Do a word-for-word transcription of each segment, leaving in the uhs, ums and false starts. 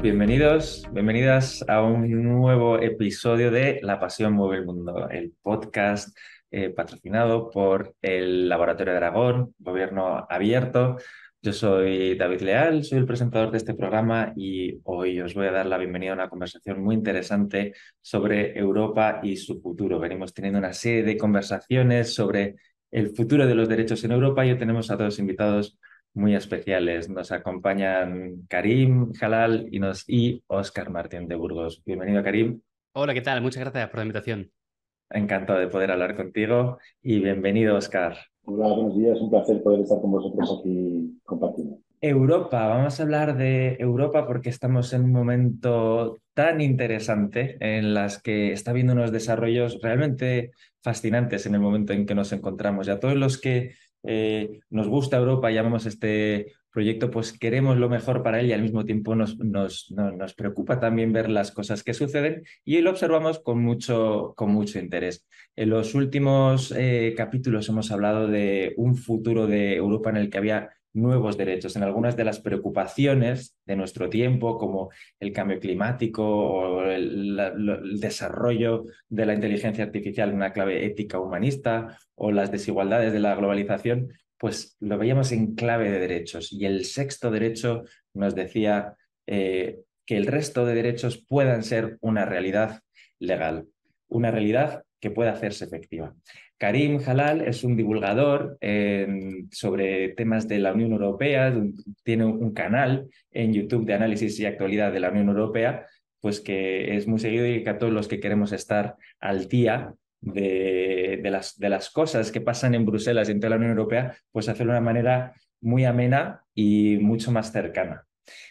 bienvenidos, bienvenidas a un nuevo episodio de La Pasión Mueve el Mundo, el podcast eh, patrocinado por el Laboratorio de Aragón, Gobierno Abierto. Yo soy David Leal, soy el presentador de este programa y hoy os voy a dar la bienvenida a una conversación muy interesante sobre Europa y su futuro. Venimos teniendo una serie de conversaciones sobre el futuro de los derechos en Europa y hoy tenemos a dos invitados muy especiales. Nos acompañan Karim Jalal y, nos, y Óscar Martín de Burgos. Bienvenido, Karim. Hola, ¿qué tal? Muchas gracias por la invitación. Encantado de poder hablar contigo y bienvenido, Óscar. Hola, buenos días. Un placer poder estar con vosotros aquí compartiendo. Europa, vamos a hablar de Europa porque estamos en un momento tan interesante en las que está habiendo unos desarrollos realmente fascinantes en el momento en que nos encontramos. Y a todos los que eh, nos gusta Europa, llamamos este proyecto, pues queremos lo mejor para él y al mismo tiempo nos, nos, no- nos preocupa también ver las cosas que suceden y lo observamos con mucho, con mucho interés. En los últimos eh, capítulos hemos hablado de un futuro de Europa en el que había nuevos derechos, en algunas de las preocupaciones de nuestro tiempo, como el cambio climático o el, la, el desarrollo de la inteligencia artificial en una clave ética humanista o las desigualdades de la globalización, pues lo veíamos en clave de derechos. Y el sexto derecho nos decía eh, que el resto de derechos puedan ser una realidad legal, una realidad que pueda hacerse efectiva. Karim Jalal es un divulgador eh, sobre temas de la Unión Europea, tiene un canal en YouTube de análisis y actualidad de la Unión Europea, pues que es muy seguido y que a todos los que queremos estar al día de, de, las, de las cosas que pasan en Bruselas y en toda la Unión Europea, pues hacerlo de una manera muy amena y mucho más cercana.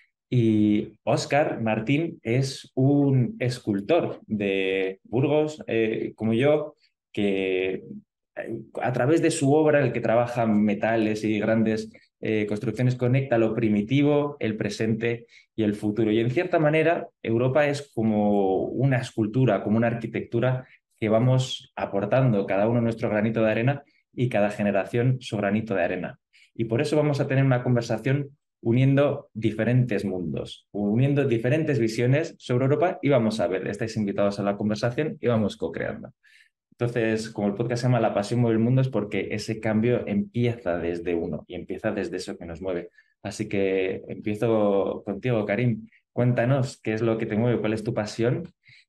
Y Óscar Martín es un escultor de Burgos, eh, como yo, que eh, a través de su obra, el que trabaja metales y grandes eh, construcciones, conecta lo primitivo, el presente y el futuro. Y en cierta manera, Europa es como una escultura, como una arquitectura que vamos aportando cada uno nuestro granito de arena y cada generación su granito de arena. Y por eso vamos a tener una conversación uniendo diferentes mundos, uniendo diferentes visiones sobre Europa y vamos a ver, estáis invitados a la conversación y vamos co-creando. Entonces, como el podcast se llama La Pasión Mueve el Mundo, es porque ese cambio empieza desde uno y empieza desde eso que nos mueve. Así que empiezo contigo, Karim. Cuéntanos qué es lo que te mueve, cuál es tu pasión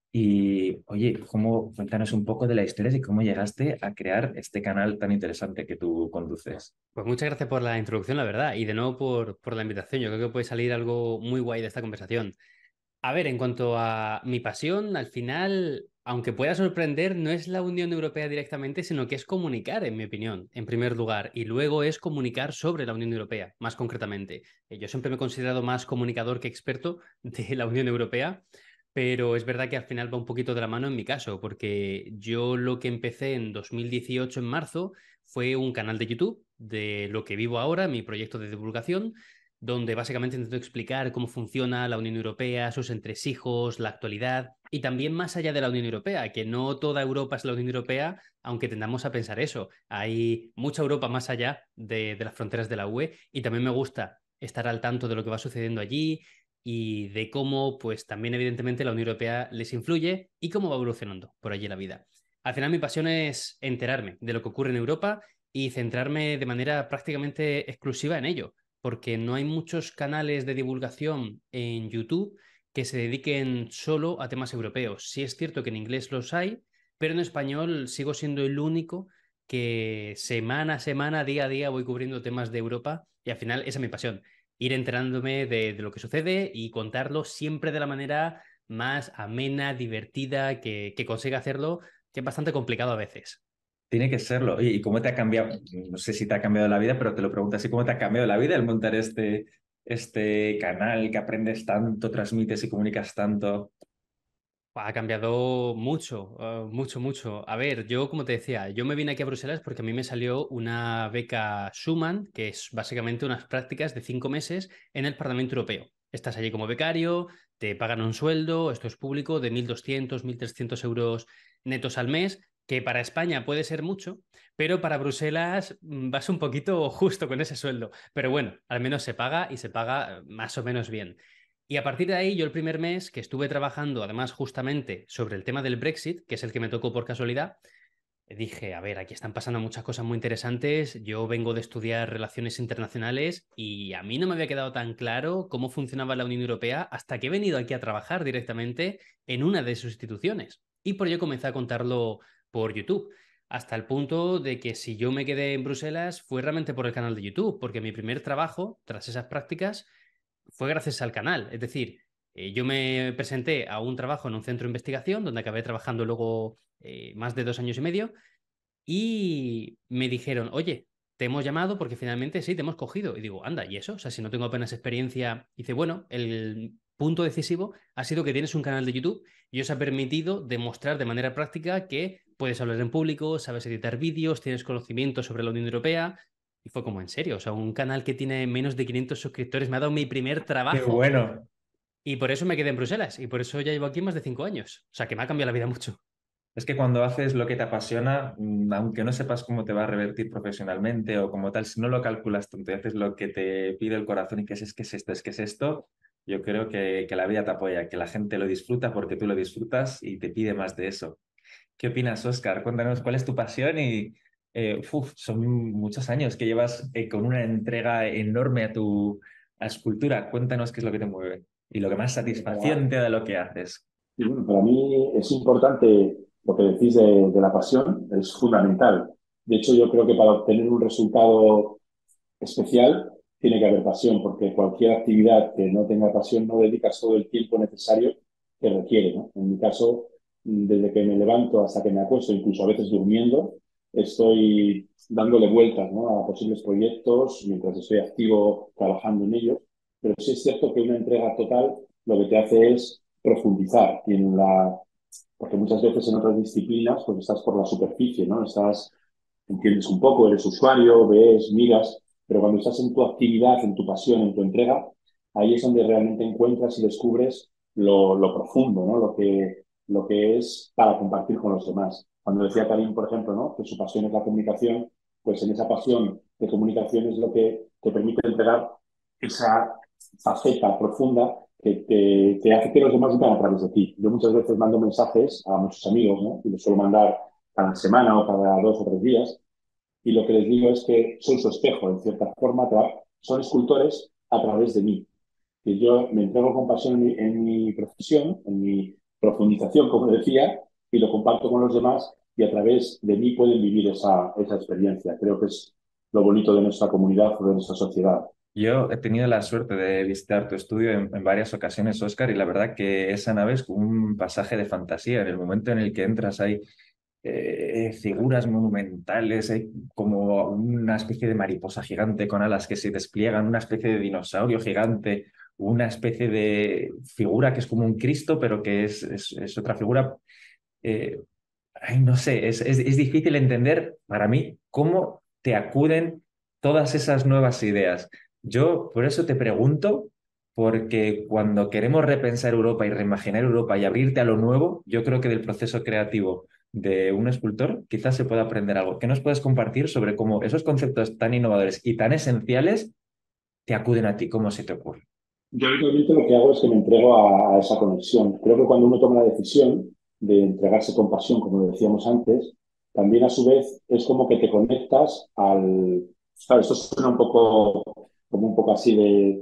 y, oye, cómo, cuéntanos un poco de la historia y cómo llegaste a crear este canal tan interesante que tú conduces. Pues muchas gracias por la introducción, la verdad, y de nuevo por, por la invitación. Yo creo que puede salir algo muy guay de esta conversación. A ver, en cuanto a mi pasión, al final, aunque pueda sorprender, no es la Unión Europea directamente, sino que es comunicar, en mi opinión, en primer lugar, y luego es comunicar sobre la Unión Europea, más concretamente. Eh, Yo siempre me he considerado más comunicador que experto de la Unión Europea, pero es verdad que al final va un poquito de la mano en mi caso, porque yo lo que empecé en dos mil dieciocho, en marzo, fue un canal de YouTube de lo que vivo ahora, mi proyecto de divulgación, donde básicamente intento explicar cómo funciona la Unión Europea, sus entresijos, la actualidad y también más allá de la Unión Europea, que no toda Europa es la Unión Europea, aunque tendamos a pensar eso. Hay mucha Europa más allá de, de las fronteras de la U E y también me gusta estar al tanto de lo que va sucediendo allí y de cómo, pues también evidentemente la Unión Europea les influye y cómo va evolucionando por allí la vida. Al final mi pasión es enterarme de lo que ocurre en Europa y centrarme de manera prácticamente exclusiva en ello porque no hay muchos canales de divulgación en YouTube que se dediquen solo a temas europeos. Sí es cierto que en inglés los hay, pero en español sigo siendo el único que semana a semana, día a día voy cubriendo temas de Europa y al final esa es mi pasión, ir enterándome de, de lo que sucede y contarlo siempre de la manera más amena, divertida, que, que consiga hacerlo, que es bastante complicado a veces. Tiene que serlo. Oye, ¿y cómo te ha cambiado? No sé si te ha cambiado la vida, pero te lo pregunto así, ¿cómo te ha cambiado la vida el montar este, este canal que aprendes tanto, transmites y comunicas tanto? Ha cambiado mucho, uh, mucho, mucho. A ver, yo como te decía, yo me vine aquí a Bruselas porque a mí me salió una beca Schuman, que es básicamente unas prácticas de cinco meses en el Parlamento Europeo. Estás allí como becario, te pagan un sueldo, esto es público, de mil doscientos, mil trescientos euros netos al mes, que para España puede ser mucho, pero para Bruselas mm, vas un poquito justo con ese sueldo. Pero bueno, al menos se paga y se paga eh, más o menos bien. Y a partir de ahí, yo el primer mes que estuve trabajando, además justamente sobre el tema del Brexit, que es el que me tocó por casualidad, dije, a ver, aquí están pasando muchas cosas muy interesantes. Yo vengo de estudiar relaciones internacionales y a mí no me había quedado tan claro cómo funcionaba la Unión Europea hasta que he venido aquí a trabajar directamente en una de sus instituciones. Y por ello comencé a contarlo por YouTube, hasta el punto de que si yo me quedé en Bruselas fue realmente por el canal de YouTube, porque mi primer trabajo, tras esas prácticas, fue gracias al canal. Es decir, eh, yo me presenté a un trabajo en un centro de investigación donde acabé trabajando luego eh, más de dos años y medio y me dijeron, oye, te hemos llamado porque finalmente sí, te hemos cogido. Y digo, anda, ¿y eso? O sea, si no tengo apenas experiencia. Y dice, bueno, el punto decisivo ha sido que tienes un canal de YouTube y os ha permitido demostrar de manera práctica que puedes hablar en público, sabes editar vídeos, tienes conocimiento sobre la Unión Europea. Y fue como en serio, o sea, un canal que tiene menos de quinientos suscriptores me ha dado mi primer Qué trabajo. bueno. Y por eso me quedé en Bruselas y por eso ya llevo aquí más de cinco años. O sea, que me ha cambiado la vida mucho. Es que cuando haces lo que te apasiona, mm, aunque no sepas cómo te va a revertir profesionalmente o como tal, si no lo calculas tanto y haces lo que te pide el corazón y que es, es que es esto, es que es esto, yo creo que, que la vida te apoya, que la gente lo disfruta porque tú lo disfrutas y te pide más de eso. ¿Qué opinas, Óscar? Cuéntanos cuál es tu pasión y eh, uf, son muchos años que llevas eh, con una entrega enorme a tu a escultura. Cuéntanos qué es lo que te mueve y lo que más satisfacción te da lo que haces. Y bueno, para mí es importante lo que decís de, de la pasión, es fundamental. De hecho, yo creo que para obtener un resultado especial tiene que haber pasión, porque cualquier actividad que no tenga pasión no dedicas todo el tiempo necesario que requiere, ¿no? En mi caso, desde que me levanto hasta que me acuesto, incluso a veces durmiendo, estoy dándole vueltas, ¿no?, a posibles proyectos mientras estoy activo trabajando en ellos. Pero sí es cierto que una entrega total lo que te hace es profundizar en la... Porque muchas veces en otras disciplinas pues estás por la superficie, ¿no? Estás, entiendes un poco, eres usuario, ves, miras, pero cuando estás en tu actividad, en tu pasión, en tu entrega, ahí es donde realmente encuentras y descubres lo, lo profundo, ¿no? Lo que, lo que es para compartir con los demás. Cuando decía Karim, por ejemplo, ¿no?, que su pasión es la comunicación, pues en esa pasión de comunicación es lo que te permite entregar esa faceta profunda que te, te hace que los demás vivan a través de ti. Yo muchas veces mando mensajes a muchos amigos, ¿no?, y los suelo mandar cada semana o cada dos o tres días, y lo que les digo es que soy su espejo, en cierta forma, son escultores a través de mí. Que yo me entrego con pasión en mi, en mi profesión, en mi profundización, como decía, y lo comparto con los demás y a través de mí pueden vivir esa, esa experiencia. Creo que es lo bonito de nuestra comunidad o de nuestra sociedad. Yo he tenido la suerte de visitar tu estudio en, en varias ocasiones, Óscar, y la verdad que esa nave es como un pasaje de fantasía. En el momento en el que entras hay eh, figuras monumentales, hay como una especie de mariposa gigante con alas que se despliegan, una especie de dinosaurio gigante, una especie de figura que es como un Cristo, pero que es, es, es otra figura. Eh, ay, no sé, es, es, es difícil entender para mí cómo te acuden todas esas nuevas ideas. Yo por eso te pregunto, porque cuando queremos repensar Europa y reimaginar Europa y abrirte a lo nuevo, yo creo que del proceso creativo de un escultor quizás se pueda aprender algo. ¿Qué nos puedes compartir sobre cómo esos conceptos tan innovadores y tan esenciales te acuden a ti? ¿Cómo se te ocurre? Yo habitualmente lo que hago es que me entrego a, a esa conexión. Creo que cuando uno toma la decisión de entregarse con pasión, como decíamos antes, también a su vez es como que te conectas al... Claro, esto suena un poco como un poco así de,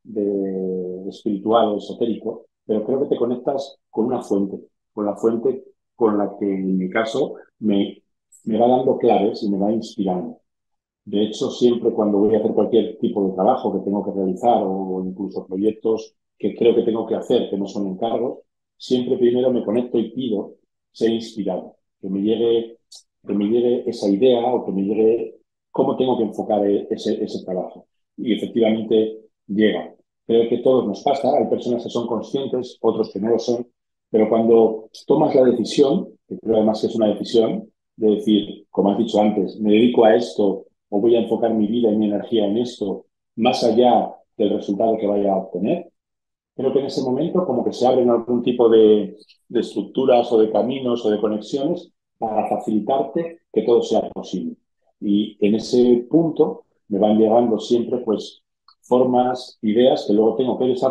de espiritual o esotérico, pero creo que te conectas con una fuente, con la fuente con la que en mi caso me, me va dando claves y me va inspirando. De hecho, siempre cuando voy a hacer cualquier tipo de trabajo que tengo que realizar o incluso proyectos que creo que tengo que hacer, que no son encargos, siempre primero me conecto y pido ser inspirado, que me llegue, que me llegue esa idea o que me llegue cómo tengo que enfocar ese, ese trabajo. Y efectivamente llega. Creo que todos nos pasa, hay personas que son conscientes, otros que no lo son, pero cuando tomas la decisión, que creo además que es una decisión, de decir, como has dicho antes, me dedico a esto o voy a enfocar mi vida y mi energía en esto, más allá del resultado que vaya a obtener, creo que en ese momento como que se abren algún tipo de, de estructuras o de caminos o de conexiones para facilitarte que todo sea posible. Y en ese punto me van llegando siempre pues formas, ideas que luego tengo que desarrollar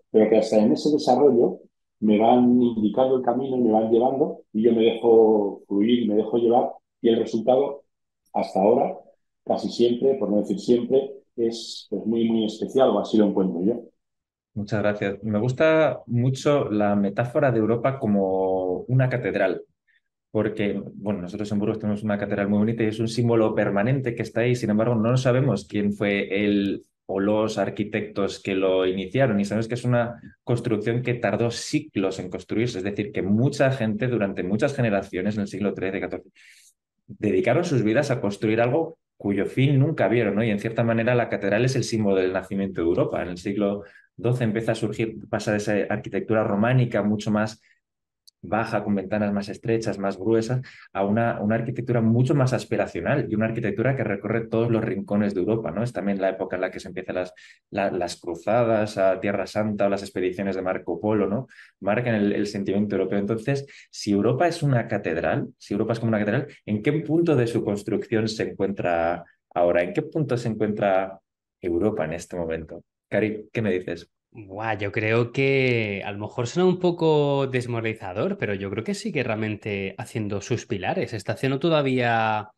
pero que hasta en ese desarrollo me van indicando el camino y me van llevando y yo me dejo fluir, me dejo llevar y el resultado hasta ahora, casi siempre, por no decir siempre, es pues, muy, muy especial o así lo encuentro yo. Muchas gracias. Me gusta mucho la metáfora de Europa como una catedral, porque, bueno, nosotros en Burgos tenemos una catedral muy bonita y es un símbolo permanente que está ahí, sin embargo, no sabemos quién fue el o los arquitectos que lo iniciaron y sabemos que es una construcción que tardó siglos en construirse, es decir, que mucha gente durante muchas generaciones en el siglo trece, catorce dedicaron sus vidas a construir algo cuyo fin nunca vieron, ¿no? Y en cierta manera la catedral es el símbolo del nacimiento de Europa. En el siglo doce empieza a surgir, pasa de esa arquitectura románica mucho más baja, con ventanas más estrechas, más gruesas, a una, una arquitectura mucho más aspiracional y una arquitectura que recorre todos los rincones de Europa, ¿no? Es también la época en la que se empiezan las, la, las cruzadas a Tierra Santa o las expediciones de Marco Polo, ¿no? Marcan el, el sentimiento europeo. Entonces, si Europa es una catedral, si Europa es como una catedral, ¿en qué punto de su construcción se encuentra ahora? ¿En qué punto se encuentra Europa en este momento? Cari, ¿qué me dices? Buah, yo creo que a lo mejor suena un poco desmoralizador, pero yo creo que sigue realmente haciendo sus pilares. Está haciendo todavía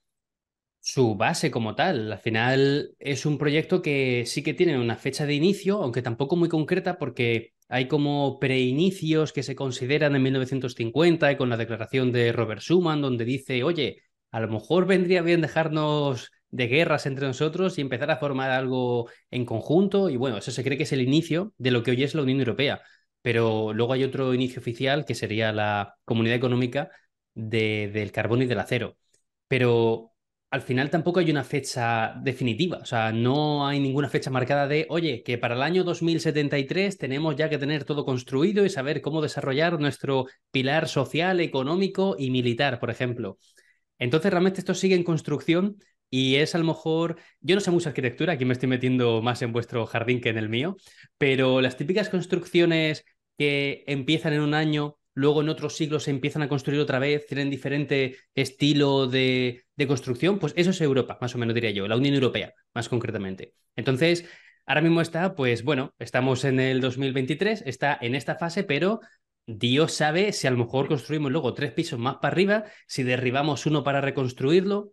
su base como tal. Al final es un proyecto que sí que tiene una fecha de inicio, aunque tampoco muy concreta, porque hay como preinicios que se consideran en mil novecientos cincuenta y con la declaración de Robert Schuman, donde dice, oye, a lo mejor vendría bien dejarnos de guerras entre nosotros y empezar a formar algo en conjunto. Y bueno, eso se cree que es el inicio de lo que hoy es la Unión Europea. Pero luego hay otro inicio oficial que sería la Comunidad Económica de, del Carbón y del Acero. Pero al final tampoco hay una fecha definitiva, o sea, no hay ninguna fecha marcada de, oye, que para el año dos mil setenta y tres tenemos ya que tener todo construido y saber cómo desarrollar nuestro pilar social, económico y militar, por ejemplo. Entonces, realmente esto sigue en construcción y es a lo mejor, yo no sé mucha arquitectura, aquí me estoy metiendo más en vuestro jardín que en el mío, pero las típicas construcciones que empiezan en un año, luego en otros siglos se empiezan a construir otra vez, tienen diferente estilo de, de construcción, pues eso es Europa, más o menos diría yo, la Unión Europea, más concretamente. Entonces, ahora mismo está, pues bueno, estamos en el dos mil veintitrés, está en esta fase, pero Dios sabe si a lo mejor construimos luego tres pisos más para arriba, si derribamos uno para reconstruirlo,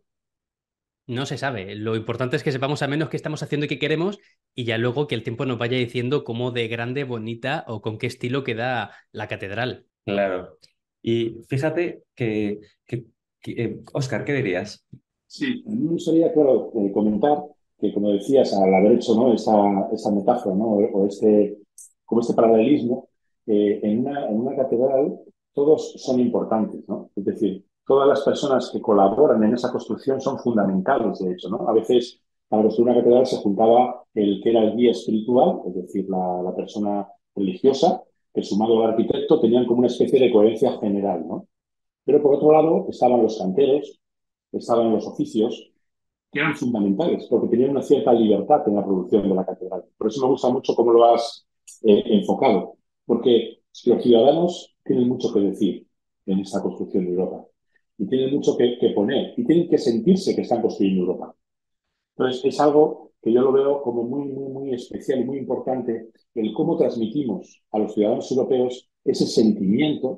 no se sabe. Lo importante es que sepamos al menos qué estamos haciendo y qué queremos y ya luego que el tiempo nos vaya diciendo cómo de grande, bonita o con qué estilo queda la catedral. Claro. Y fíjate que, que, que eh, Óscar, ¿qué dirías? Sí, a mí me gustaría, claro, eh, comentar que, como decías, al haber hecho, ¿no? esa, esa metáfora, ¿no? o, o este, como este paralelismo, eh, en una, en una catedral todos son importantes, ¿no? Es decir, todas las personas que colaboran en esa construcción son fundamentales, de hecho, ¿no? A veces, para construir una catedral se juntaba el que era el guía espiritual, es decir, la, la persona religiosa, que sumado al arquitecto tenían como una especie de coherencia general, ¿no? Pero por otro lado estaban los canteros, estaban los oficios, que eran fundamentales, porque tenían una cierta libertad en la producción de la catedral. Por eso me gusta mucho cómo lo has eh, enfocado, porque los ciudadanos tienen mucho que decir en esta construcción de Europa, y tienen mucho que, que poner, y tienen que sentirse que están construyendo Europa. Entonces, es algo que yo lo veo como muy, muy, muy especial y muy importante, el cómo transmitimos a los ciudadanos europeos ese sentimiento,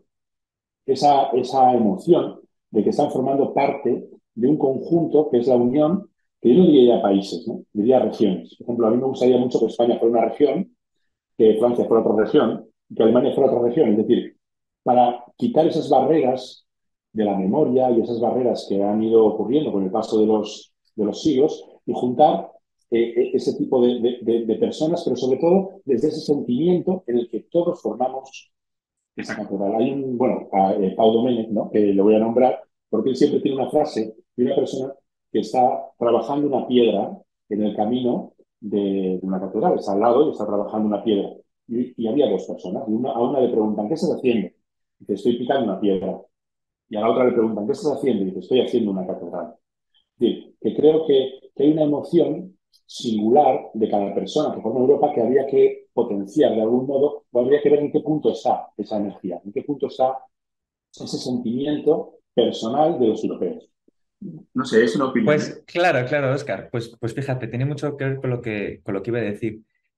esa, esa emoción de que están formando parte de un conjunto que es la Unión, que yo no diría ya países, ¿no? Diría regiones. Por ejemplo, a mí me gustaría mucho que España fuera una región, que Francia fuera otra región, que Alemania fuera otra región. Es decir, para quitar esas barreras de la memoria y esas barreras que han ido ocurriendo con el paso de los, de los siglos y juntar eh, ese tipo de, de, de, personas, pero sobre todo desde ese sentimiento en el que todos formamos esa catedral. Hay un, bueno, a, eh, Pau Domènech, ¿no? Que lo voy a nombrar, porque él siempre tiene una frase de una persona que está trabajando una piedra en el camino de, de una catedral, está al lado y está trabajando una piedra. Y, y había dos personas, y una, a una le preguntan, ¿qué estás haciendo? Y dice, estoy picando una piedra. Y a la otra le preguntan, ¿qué estás haciendo? Y dice, estoy haciendo una catedral. Es decir, que creo que, que hay una emoción singular de cada persona que forma Europa que habría que potenciar de algún modo, o habría que ver en qué punto está esa energía, en qué punto está ese sentimiento personal de los europeos. No sé, es una opinión. Pues claro, claro, Óscar. Pues, pues fíjate, tiene mucho que ver con lo que, con lo que iba a decir.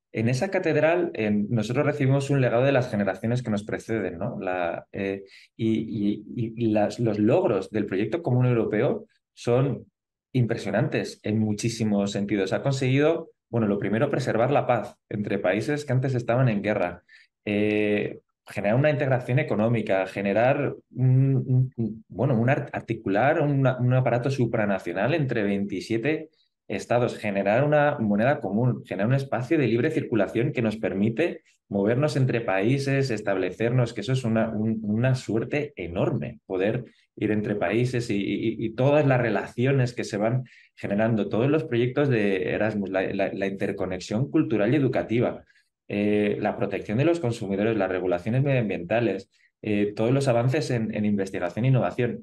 en esa catedral eh, nosotros recibimos un legado de las generaciones que nos preceden, ¿no? La, eh, y y- y las- los logros del proyecto común europeo son impresionantes en muchísimos sentidos. Ha conseguido, bueno, lo primero, preservar la paz entre países que antes estaban en guerra, eh, generar una integración económica, generar, un, un- un- bueno, un ar- articular una- un aparato supranacional entre veintisiete estados, generar una moneda común, generar un espacio de libre circulación que nos permite movernos entre países, establecernos, que eso es una, un- una suerte enorme, poder ir entre países y, y- y todas las relaciones que se van generando, todos los proyectos de Erasmus, la, la- la interconexión cultural y educativa, eh, la protección de los consumidores, las regulaciones medioambientales, eh, todos los avances en, en investigación e innovación.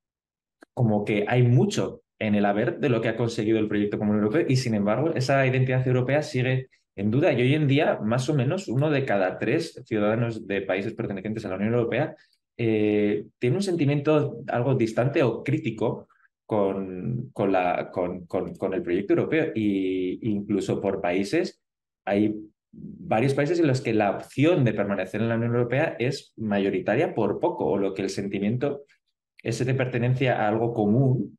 Como que hay mucho en el haber de lo que ha conseguido el proyecto común europeo y sin embargo esa identidad europea sigue en duda y hoy en día más o menos uno de cada tres ciudadanos de países pertenecientes a la Unión Europea eh, tiene un sentimiento algo distante o crítico con, con, la, con, con, con el proyecto europeo y incluso por países hay varios países en los que la opción de permanecer en la Unión Europea es mayoritaria por poco o lo que el sentimiento ese de pertenencia a algo común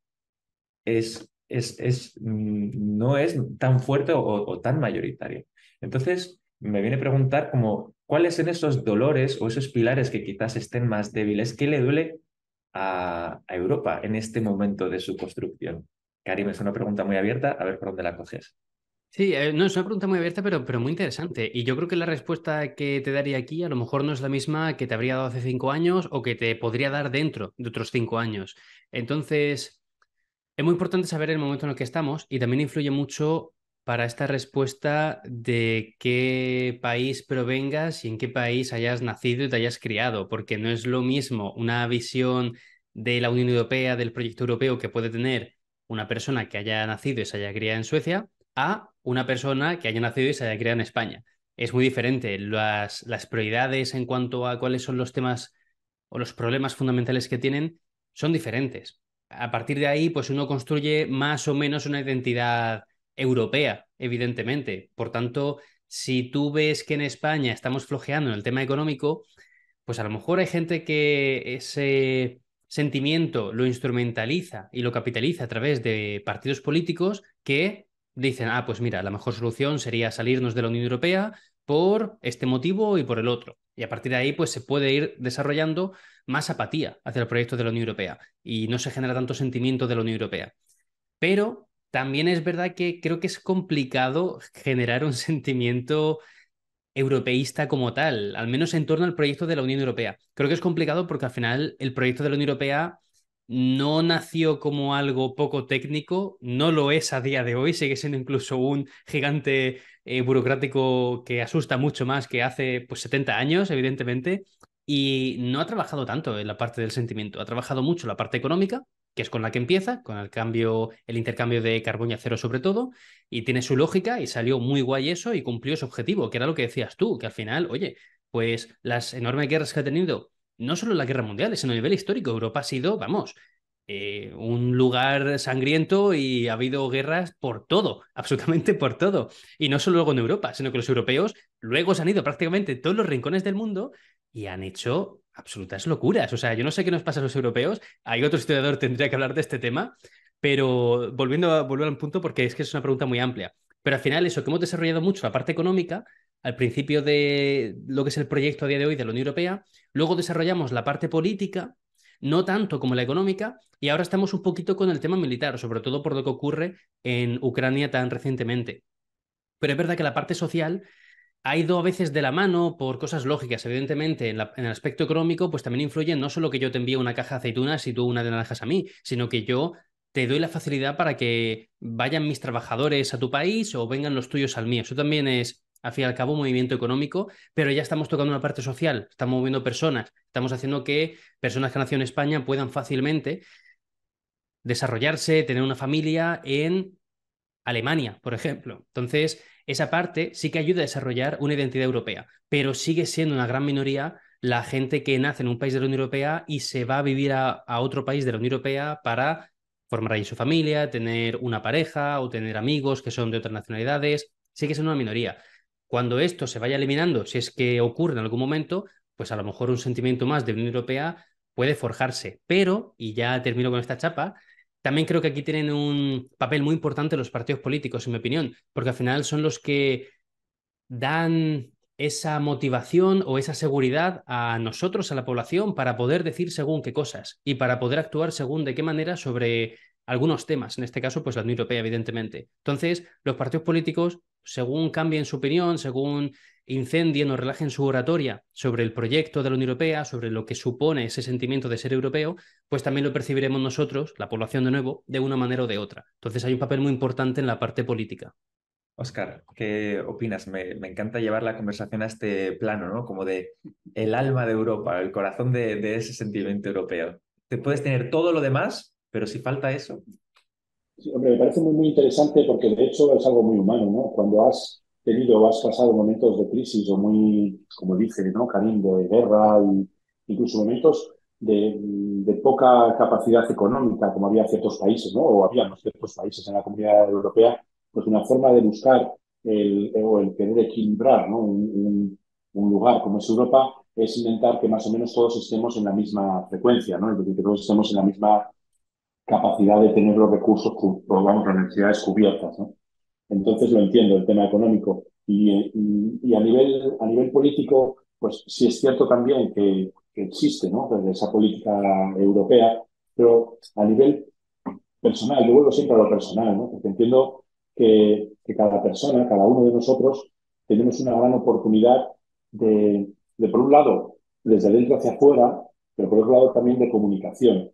es, es, es, mm, no es tan fuerte o, o tan mayoritario. Entonces, me viene a preguntar como, ¿cuáles son esos dolores o esos pilares que quizás estén más débiles? ¿Qué le duele a, a Europa en este momento de su construcción? Karim, es una pregunta muy abierta, a ver por dónde la coges. Sí, eh, no, es una pregunta muy abierta, pero, pero muy interesante. Y yo creo que la respuesta que te daría aquí a lo mejor no es la misma que te habría dado hace cinco años o que te podría dar dentro de otros cinco años. Entonces, es muy importante saber el momento en el que estamos y también influye mucho para esta respuesta de qué país provengas y en qué país hayas nacido y te hayas criado, porque no es lo mismo una visión de la Unión Europea, del proyecto europeo que puede tener una persona que haya nacido y se haya criado en Suecia a una persona que haya nacido y se haya criado en España. Es muy diferente. Las, las prioridades en cuanto a cuáles son los temas o los problemas fundamentales que tienen son diferentes. A partir de ahí, pues uno construye más o menos una identidad europea, evidentemente. Por tanto, si tú ves que en España estamos flojeando en el tema económico, pues a lo mejor hay gente que ese sentimiento lo instrumentaliza y lo capitaliza a través de partidos políticos que dicen, ah, pues mira, la mejor solución sería salirnos de la Unión Europea por este motivo y por el otro. Y a partir de ahí, pues se puede ir desarrollando más apatía hacia el proyecto de la Unión Europea y no se genera tanto sentimiento de la Unión Europea. Pero también es verdad que creo que es complicado generar un sentimiento europeísta como tal, al menos en torno al proyecto de la Unión Europea. Creo que es complicado porque al final el proyecto de la Unión Europea no nació como algo poco técnico, no lo es a día de hoy, sigue siendo incluso un gigante eh, burocrático que asusta mucho más que hace pues setenta años, evidentemente, y no ha trabajado tanto en la parte del sentimiento, ha trabajado mucho la parte económica, que es con la que empieza, con el cambio, el intercambio de carbón y acero sobre todo, y tiene su lógica y salió muy guay eso y cumplió su objetivo, que era lo que decías tú, que al final, oye, pues las enormes guerras que ha tenido, no solo en la guerra mundial, sino a nivel histórico, Europa ha sido, vamos, eh, un lugar sangriento y ha habido guerras por todo, absolutamente por todo. Y no solo luego en Europa, sino que los europeos luego se han ido prácticamente a todos los rincones del mundo y han hecho absolutas locuras. O sea, yo no sé qué nos pasa a los europeos, hay otro historiador tendría que hablar de este tema, pero volviendo a volver al punto, porque es que es una pregunta muy amplia. Pero al final, eso, que hemos desarrollado mucho la parte económica al principio de lo que es el proyecto a día de hoy de la Unión Europea, luego desarrollamos la parte política, no tanto como la económica, y ahora estamos un poquito con el tema militar, sobre todo por lo que ocurre en Ucrania tan recientemente. Pero es verdad que la parte social ha ido a veces de la mano por cosas lógicas, evidentemente, en, la, en el aspecto económico, pues también influye no solo que yo te envíe una caja de aceitunas y tú una de naranjas a mí, sino que yo te doy la facilidad para que vayan mis trabajadores a tu país o vengan los tuyos al mío. Eso también es, al fin y al cabo, un movimiento económico, pero ya estamos tocando una parte social, estamos moviendo personas, estamos haciendo que personas que han nacido en España puedan fácilmente desarrollarse, tener una familia en Alemania, por ejemplo. Entonces, esa parte sí que ayuda a desarrollar una identidad europea, pero sigue siendo una gran minoría la gente que nace en un país de la Unión Europea y se va a vivir a, a otro país de la Unión Europea para formar ahí su familia, tener una pareja o tener amigos que son de otras nacionalidades. Sigue siendo una minoría. Cuando esto se vaya eliminando, si es que ocurre en algún momento, pues a lo mejor un sentimiento más de Unión Europea puede forjarse. Pero, y ya termino con esta chapa, también creo que aquí tienen un papel muy importante los partidos políticos, en mi opinión, porque al final son los que dan esa motivación o esa seguridad a nosotros, a la población, para poder decir según qué cosas y para poder actuar según de qué manera sobre algunos temas, en este caso, pues la Unión Europea, evidentemente. Entonces, los partidos políticos, según cambien su opinión, según incendien o relajen su oratoria sobre el proyecto de la Unión Europea, sobre lo que supone ese sentimiento de ser europeo, pues también lo percibiremos nosotros, la población de nuevo, de una manera o de otra. Entonces, hay un papel muy importante en la parte política. Óscar, ¿qué opinas? Me, me encanta llevar la conversación a este plano, ¿no? Como de el alma de Europa, el corazón de, de ese sentimiento europeo. Te puedes tener todo lo demás, pero si falta eso. Sí, hombre, me parece muy, muy interesante porque de hecho es algo muy humano, ¿no? Cuando has tenido o has pasado momentos de crisis o muy, como dice, ¿no? Karim, de guerra y incluso momentos de, de poca capacidad económica, como había ciertos países, ¿no? O había ciertos países en la Comunidad Europea, pues una forma de buscar el, o el querer equilibrar, ¿no? Un, un, un lugar como es Europa es intentar que más o menos todos estemos en la misma frecuencia, ¿no? Es decir, que todos estemos en la misma capacidad de tener los recursos, vamos, las necesidades cubiertas, ¿no? Entonces lo entiendo, el tema económico. Y, y, y a, nivel, a nivel político, pues sí es cierto también que, que existe, ¿no? Pues esa política europea, pero a nivel personal, yo vuelvo siempre a lo personal, ¿no? Porque entiendo que, que cada persona, cada uno de nosotros, tenemos una gran oportunidad de, de, por un lado, desde dentro hacia afuera, pero por otro lado también de comunicación.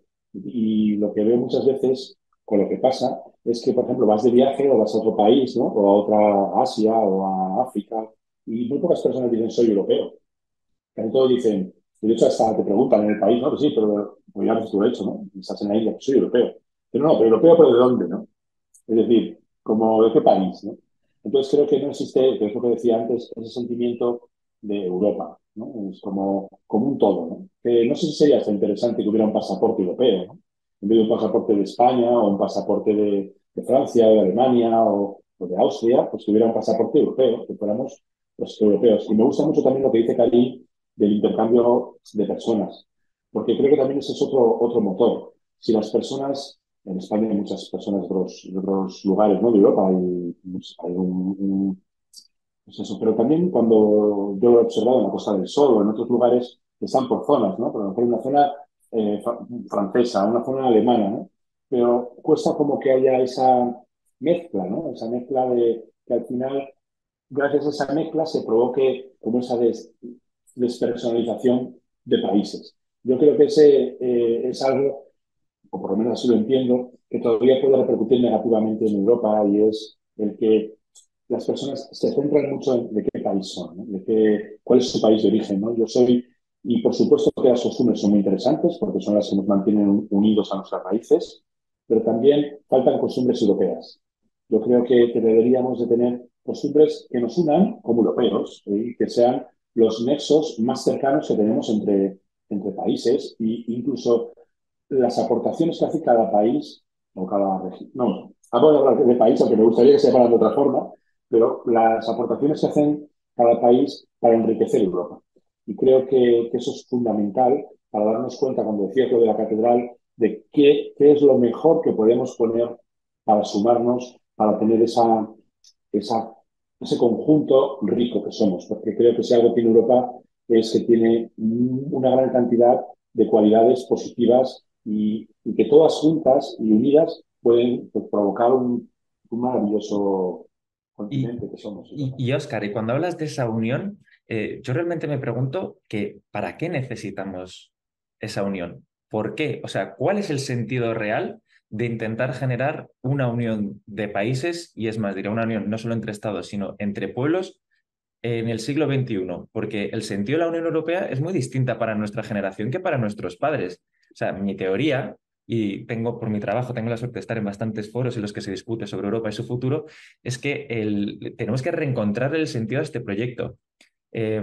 Y lo que veo muchas veces con lo que pasa es que, por ejemplo, vas de viaje o vas a otro país, ¿no? O a otra Asia o a África, y muy pocas personas dicen soy europeo. Casi todos dicen, y de hecho hasta te preguntan en el país, no, pues sí, pero pues ya lo he hecho, ¿no? Y estás en la isla, pues soy europeo. Pero no, pero europeo, ¿pero de dónde, no? Es decir, como de qué país, ¿no? Entonces creo que no existe, que es lo que decía antes, ese sentimiento de Europa, ¿no? Es como, como un todo, ¿no? Que no sé si sería hasta interesante que hubiera un pasaporte europeo, ¿no? En vez de un pasaporte de España o un pasaporte de, de Francia o de Alemania o, o, de Austria, pues que hubiera un pasaporte europeo, que fuéramos los europeos. Y me gusta mucho también lo que dice Karim del intercambio de personas, porque creo que también ese es otro, otro motor. Si las personas en España hay muchas personas de otros, de otros lugares, ¿no? De Europa, hay, hay un, un pues eso. Pero también cuando yo lo he observado en la Costa del Sol o en otros lugares que están por zonas, ¿no? Por ejemplo, una zona eh, francesa, una zona alemana, ¿no? Pero cuesta como que haya esa mezcla, ¿no? Esa mezcla de que al final, gracias a esa mezcla, se provoque como esa des, despersonalización de países. Yo creo que ese eh, es algo, o por lo menos así lo entiendo, que todavía puede repercutir negativamente en Europa y es el que las personas se centran mucho en de qué país son, ¿no? De qué, cuál es su país de origen, ¿no? Yo soy, y por supuesto que las costumbres son muy interesantes porque son las que nos mantienen unidos a nuestras raíces, pero también faltan costumbres europeas. Yo creo que, que deberíamos de tener costumbres que nos unan como europeos y ¿eh? Que sean los nexos más cercanos que tenemos entre, entre países e incluso las aportaciones que hace cada país o cada región. No, hablo de hablar de país, aunque me gustaría que se llamaran de otra forma, pero las aportaciones que hacen cada país para enriquecer Europa. Y creo que, que eso es fundamental para darnos cuenta, cuando decía lo de la catedral, de qué, qué es lo mejor que podemos poner para sumarnos, para tener esa, esa, ese conjunto rico que somos. Porque creo que si algo tiene Europa es que tiene una gran cantidad de cualidades positivas y, y que todas juntas y unidas pueden pues, provocar un, un maravilloso Y, continente que somos. y, y Óscar, y cuando hablas de esa unión, eh, yo realmente me pregunto que ¿para qué necesitamos esa unión? ¿Por qué? O sea, ¿cuál es el sentido real de intentar generar una unión de países? Y es más, diré una unión no solo entre estados, sino entre pueblos en el siglo veintiuno, porque el sentido de la Unión Europea es muy distinta para nuestra generación que para nuestros padres. O sea, mi teoría, y tengo por mi trabajo, tengo la suerte de estar en bastantes foros en los que se discute sobre Europa y su futuro, es que el, tenemos que reencontrar el sentido de este proyecto. Eh,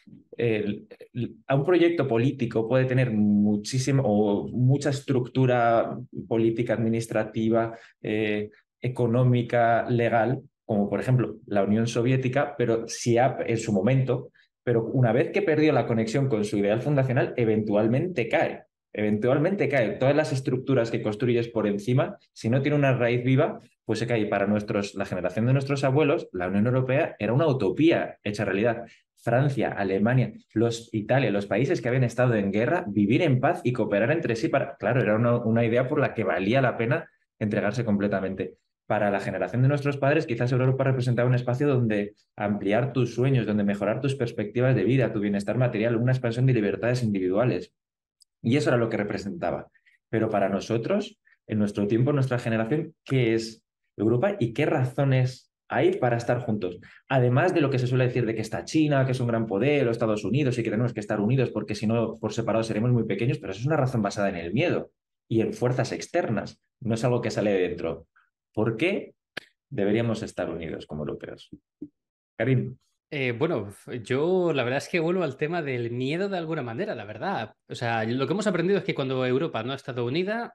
el, el, a un proyecto político puede tener muchísimo o mucha estructura política, administrativa, eh, económica, legal, como por ejemplo la Unión Soviética, pero sí ha- en su momento, pero una vez que perdió la conexión con su ideal fundacional, eventualmente cae. Eventualmente cae. Todas las estructuras que construyes por encima, si no tiene una raíz viva, pues se cae. Y para nuestros, la generación de nuestros abuelos, la Unión Europea era una utopía hecha realidad. Francia, Alemania, los, Italia, los países que habían estado en guerra, vivir en paz y cooperar entre sí para, claro, era una, una idea por la que valía la pena entregarse completamente. Para la generación de nuestros padres, quizás Europa representaba un espacio donde ampliar tus sueños, donde mejorar tus perspectivas de vida, tu bienestar material, una expansión de libertades individuales. Y eso era lo que representaba. Pero para nosotros, en nuestro tiempo, en nuestra generación, ¿qué es Europa y qué razones hay para estar juntos? Además de lo que se suele decir de que está China, que es un gran poder, o Estados Unidos, y que tenemos que estar unidos porque si no, por separado seremos muy pequeños, pero eso es una razón basada en el miedo y en fuerzas externas, no es algo que sale de dentro. ¿Por qué deberíamos estar unidos como europeos? Karim. Eh, bueno, f- yo la verdad es que vuelvo al tema del miedo de alguna manera, la verdad. O sea, lo que hemos aprendido es que cuando Europa no ha estado unida,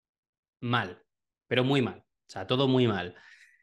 mal, pero muy mal. O sea, todo muy mal.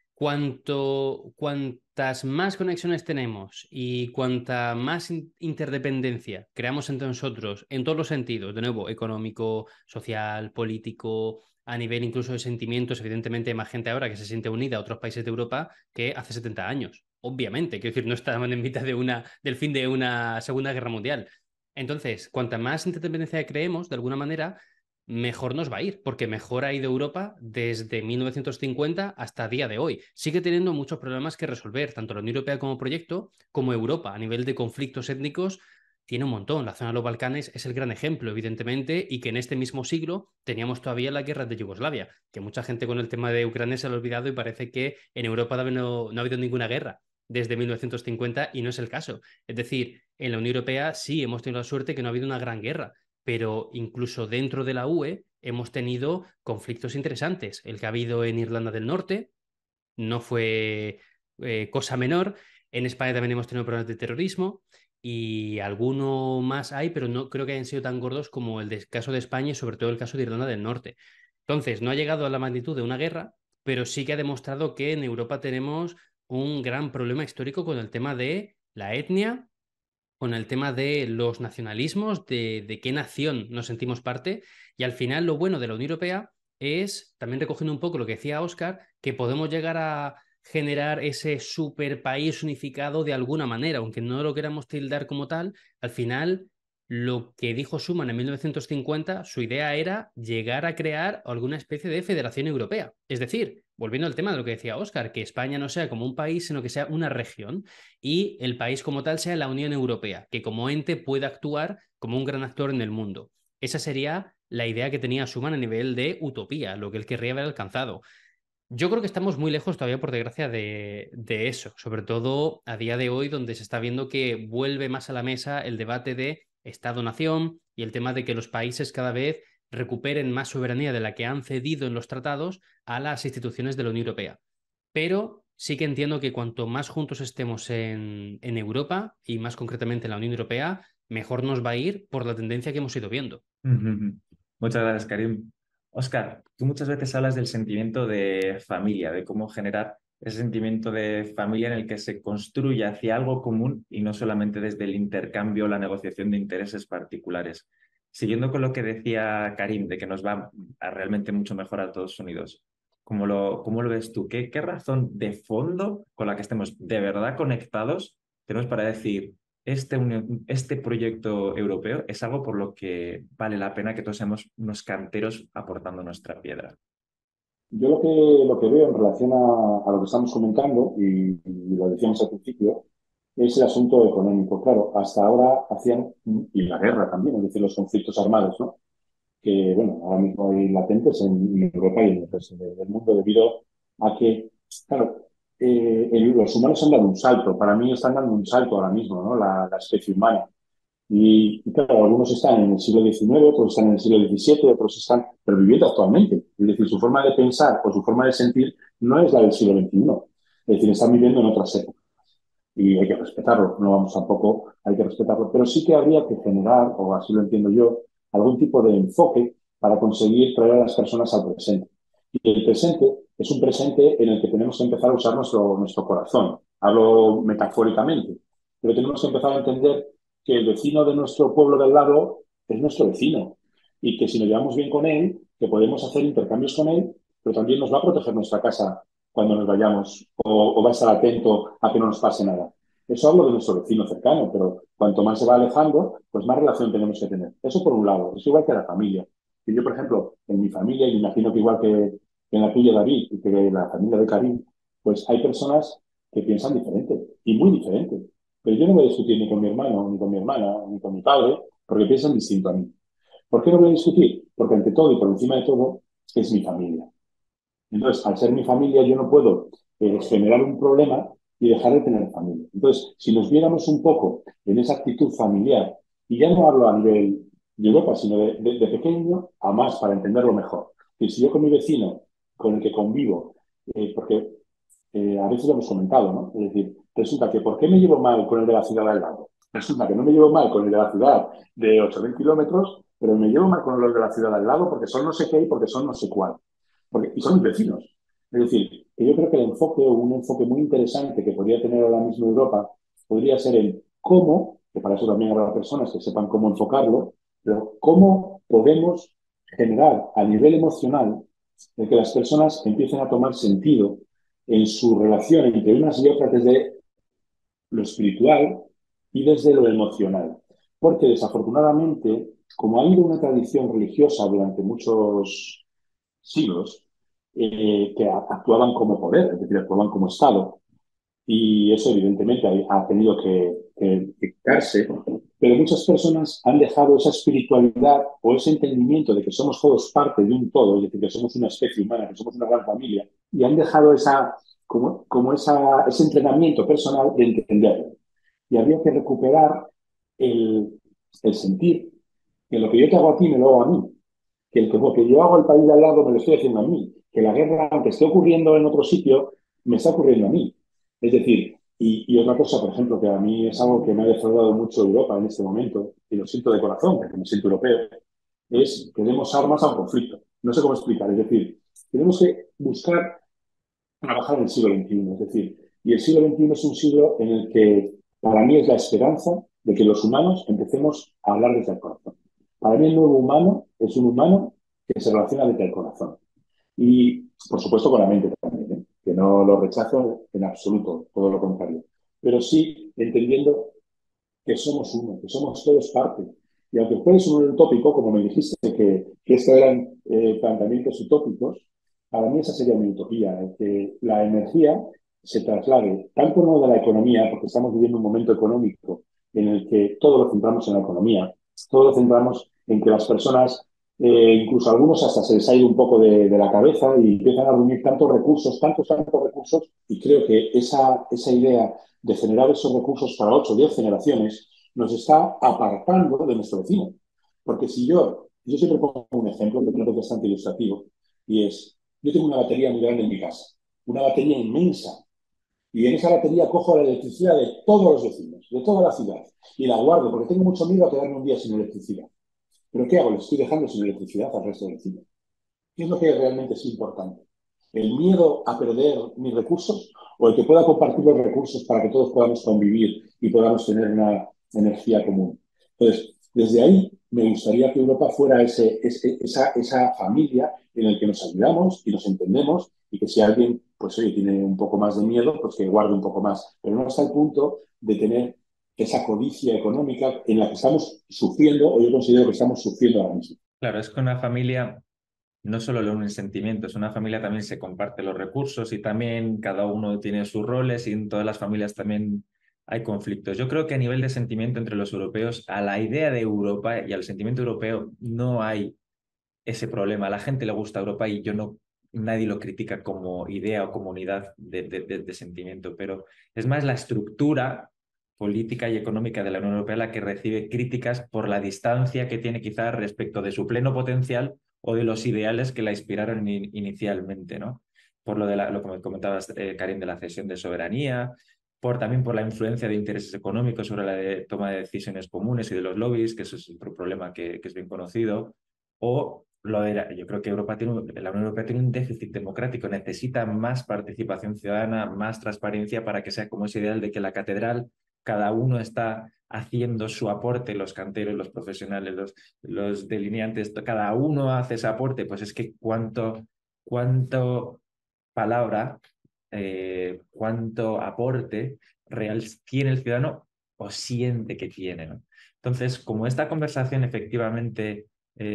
Cuanto, cuantas más conexiones tenemos y cuanta más in- interdependencia creamos entre nosotros en todos los sentidos, de nuevo, económico, social, político, a nivel incluso de sentimientos, evidentemente hay más gente ahora que se siente unida a otros países de Europa que hace setenta años. Obviamente, quiero decir, no estaban en mitad de una, del fin de una Segunda Guerra Mundial. Entonces, cuanta más interdependencia creemos, de alguna manera, mejor nos va a ir, porque mejor ha ido Europa desde mil novecientos cincuenta hasta día de hoy. Sigue teniendo muchos problemas que resolver, tanto la Unión Europea como proyecto, como Europa, a nivel de conflictos étnicos, tiene un montón. La zona de los Balcanes es el gran ejemplo, evidentemente, y que en este mismo siglo teníamos todavía la guerra de Yugoslavia, que mucha gente con el tema de Ucrania se lo ha olvidado y parece que en Europa no, no ha habido ninguna guerra desde mil novecientos cincuenta y no es el caso. Es decir, en la Unión Europea sí hemos tenido la suerte que no ha habido una gran guerra, pero incluso dentro de la U E hemos tenido conflictos interesantes. El que ha habido en Irlanda del Norte no fue eh, cosa menor. En España también hemos tenido problemas de terrorismo y alguno más hay, pero no creo que hayan sido tan gordos como el de- caso de España y sobre todo el caso de Irlanda del Norte. Entonces, no ha llegado a la magnitud de una guerra, pero sí que ha demostrado que en Europa tenemos un gran problema histórico con el tema de la etnia, con el tema de los nacionalismos, de, de qué nación nos sentimos parte, y al final lo bueno de la Unión Europea es, también recogiendo un poco lo que decía Oscar, que podemos llegar a generar ese super país unificado de alguna manera, aunque no lo queramos tildar como tal, al final lo que dijo Schuman en mil novecientos cincuenta, su idea era llegar a crear alguna especie de federación europea. Es decir, volviendo al tema de lo que decía Oscar, que España no sea como un país, sino que sea una región y el país como tal sea la Unión Europea, que como ente pueda actuar como un gran actor en el mundo. Esa sería la idea que tenía Schuman a nivel de utopía, lo que él querría haber alcanzado. Yo creo que estamos muy lejos todavía, por desgracia, de, de eso, sobre todo a día de hoy, donde se está viendo que vuelve más a la mesa el debate de Estado-nación y el tema de que los países cada vez recuperen más soberanía de la que han cedido en los tratados a las instituciones de la Unión Europea. Pero sí que entiendo que cuanto más juntos estemos en, en Europa y más concretamente en la Unión Europea, mejor nos va a ir por la tendencia que hemos ido viendo. Muchas gracias, Karim. Oscar, tú muchas veces hablas del sentimiento de familia, de cómo generar ese sentimiento de familia en el que se construye hacia algo común y no solamente desde el intercambio o la negociación de intereses particulares. Siguiendo con lo que decía Karim, de que nos va a realmente mucho mejor a todos unidos, ¿cómo lo, cómo lo ves tú? ¿Qué, qué razón de fondo con la que estemos de verdad conectados tenemos para decir este, unión- este proyecto europeo es algo por lo que vale la pena que todos seamos unos canteros aportando nuestra piedra? Yo lo que, lo que veo en relación a, a lo que estamos comentando, y, y lo decíamos al principio, es el asunto económico. Claro, hasta ahora hacían, y la guerra también, es decir, los conflictos armados, ¿no? Que, bueno, ahora mismo hay latentes en, en Europa y en el resto del mundo debido a que, claro, eh, el- los humanos han dado un salto. Para mí están dando un salto ahora mismo, ¿no? La, la especie humana. Y, y, claro, algunos están en el siglo diecinueve, otros están en el siglo diecisiete, otros están pero viviendo actualmente. Es decir, su forma de pensar o su forma de sentir no es la del siglo veintiuno. Es decir, están viviendo en otras épocas. Y hay que respetarlo, no vamos tampoco, hay que respetarlo. Pero sí que habría que generar, o así lo entiendo yo, algún tipo de enfoque para conseguir traer a las personas al presente. Y el presente es un presente en el que tenemos que empezar a usar nuestro, nuestro corazón. Hablo metafóricamente, pero tenemos que empezar a entender que el vecino de nuestro pueblo del lado es nuestro vecino y que si nos llevamos bien con él, que podemos hacer intercambios con él, pero también nos va a proteger nuestra casa cuando nos vayamos o, o va a estar atento a que no nos pase nada. Eso hablo de nuestro vecino cercano, pero cuanto más se va alejando, pues más relación tenemos que tener. Eso por un lado, es igual que la familia. Y yo, por ejemplo, en mi familia, y me imagino que igual que en la tuya, David, y que en la familia de Karim, pues hay personas que piensan diferente, y muy diferente. Pero yo no voy a discutir ni con mi hermano, ni con mi hermana, ni con mi padre, porque piensan distinto a mí. ¿Por qué no voy a discutir? Porque ante todo y por encima de todo es mi familia. Entonces, al ser mi familia, yo no puedo eh, generar un problema y dejar de tener familia. Entonces, si nos viéramos un poco en esa actitud familiar, y ya no hablo a nivel de Europa, sino de, de, de pequeño a más para entenderlo mejor. Y si yo con mi vecino, con el que convivo, eh, porque eh, a veces lo hemos comentado, ¿no? Es decir, resulta que ¿por qué me llevo mal con el de la ciudad de al lado? Resulta que no me llevo mal con el de la ciudad de ocho mil kilómetros, pero me llevo mal con los de la ciudad de al lado porque son no sé qué y porque son no sé cuál. Porque, y son vecinos. Es decir, que yo creo que el enfoque, o un enfoque muy interesante que podría tener ahora mismo Europa, podría ser el cómo, que para eso también habrá personas que sepan cómo enfocarlo, pero cómo podemos generar a nivel emocional de que las personas empiecen a tomar sentido en su relación entre unas y otras desde lo espiritual y desde lo emocional. Porque desafortunadamente, como ha habido una tradición religiosa durante muchos siglos, eh, que actuaban como poder, es decir, actuaban como Estado, y eso evidentemente ha, ha tenido que, que, que quitarse, pero muchas personas han dejado esa espiritualidad o ese entendimiento de que somos todos parte de un todo, es decir, que somos una especie humana, que somos una gran familia, y han dejado esa, como, como esa, ese entrenamiento personal de entenderlo. Y habría que recuperar el, el sentir que lo que yo te hago a ti me lo hago a mí, que el que yo hago al país de al lado me lo estoy haciendo a mí, que la guerra, aunque esté ocurriendo en otro sitio, me está ocurriendo a mí. Es decir, y, y otra cosa, por ejemplo, que a mí es algo que me ha defraudado mucho Europa en este momento, y lo siento de corazón, porque me siento europeo, es que demos armas a un conflicto. No sé cómo explicar, es decir, tenemos que buscar trabajar en el siglo veintiuno, es decir, y el siglo veintiuno es un siglo en el que para mí es la esperanza de que los humanos empecemos a hablar desde el corazón. Para mí el nuevo humano es un humano que se relaciona desde el corazón. Y, por supuesto, con la mente también, ¿eh? Que no lo rechazo en absoluto, todo lo contrario. Pero sí entendiendo que somos uno, que somos todos parte. Y aunque puede ser un utópico, como me dijiste, que, que estos eran eh, planteamientos utópicos, para mí esa sería mi utopía, eh, que la energía se traslade, tanto no de la economía, porque estamos viviendo un momento económico en el que todo lo centramos en la economía, todo lo centramos en que las personas, eh, incluso algunos hasta se les ha ido un poco de, de la cabeza y empiezan a reunir tantos recursos, tantos, tantos recursos, y creo que esa, esa idea de generar esos recursos para ocho o diez generaciones nos está apartando de nuestro vecino. Porque si yo, yo siempre pongo un ejemplo que creo que es bastante ilustrativo, y es, yo tengo una batería muy grande en mi casa, una batería inmensa, y en esa batería cojo la electricidad de todos los vecinos, de toda la ciudad, y la guardo, porque tengo mucho miedo a quedarme un día sin electricidad. ¿Pero qué hago? Le estoy dejando sin electricidad al resto de vecinos. ¿Qué es lo que realmente es importante? ¿El miedo a perder mis recursos o el que pueda compartir los recursos para que todos podamos convivir y podamos tener una energía común? Entonces, desde ahí me gustaría que Europa fuera ese, ese, esa, esa familia en la que nos ayudamos y nos entendemos y que si alguien, pues oye, tiene un poco más de miedo, pues que guarde un poco más, pero no hasta el punto de tener esa codicia económica en la que estamos sufriendo, o yo considero que estamos sufriendo ahora mismo. Claro, es que una familia no solo le unen sentimientos, una familia también se comparte los recursos y también cada uno tiene sus roles y en todas las familias también hay conflictos. Yo creo que a nivel de sentimiento entre los europeos, a la idea de Europa y al sentimiento europeo no hay ese problema. A la gente le gusta Europa y yo no, nadie lo critica como idea o como unidad de, de, de, de sentimiento, pero es más la estructura política y económica de la Unión Europea la que recibe críticas por la distancia que tiene quizás respecto de su pleno potencial o de los ideales que la inspiraron in inicialmente, ¿no? Por lo de la, lo que me comentabas, eh, Karim, de la cesión de soberanía, por, también por la influencia de intereses económicos sobre la de, toma de decisiones comunes y de los lobbies, que eso es otro problema que, que es bien conocido, o lo era. Yo creo que Europa tiene un- la Unión Europea tiene un déficit democrático, necesita más participación ciudadana, más transparencia para que sea como ese ideal de que la catedral, cada uno está haciendo su aporte, los canteros, los profesionales, los, los delineantes, cada uno hace ese aporte, pues es que cuánto, cuánto palabra, eh, cuánto aporte real tiene el ciudadano o siente que tiene, ¿no? Entonces, como esta conversación efectivamente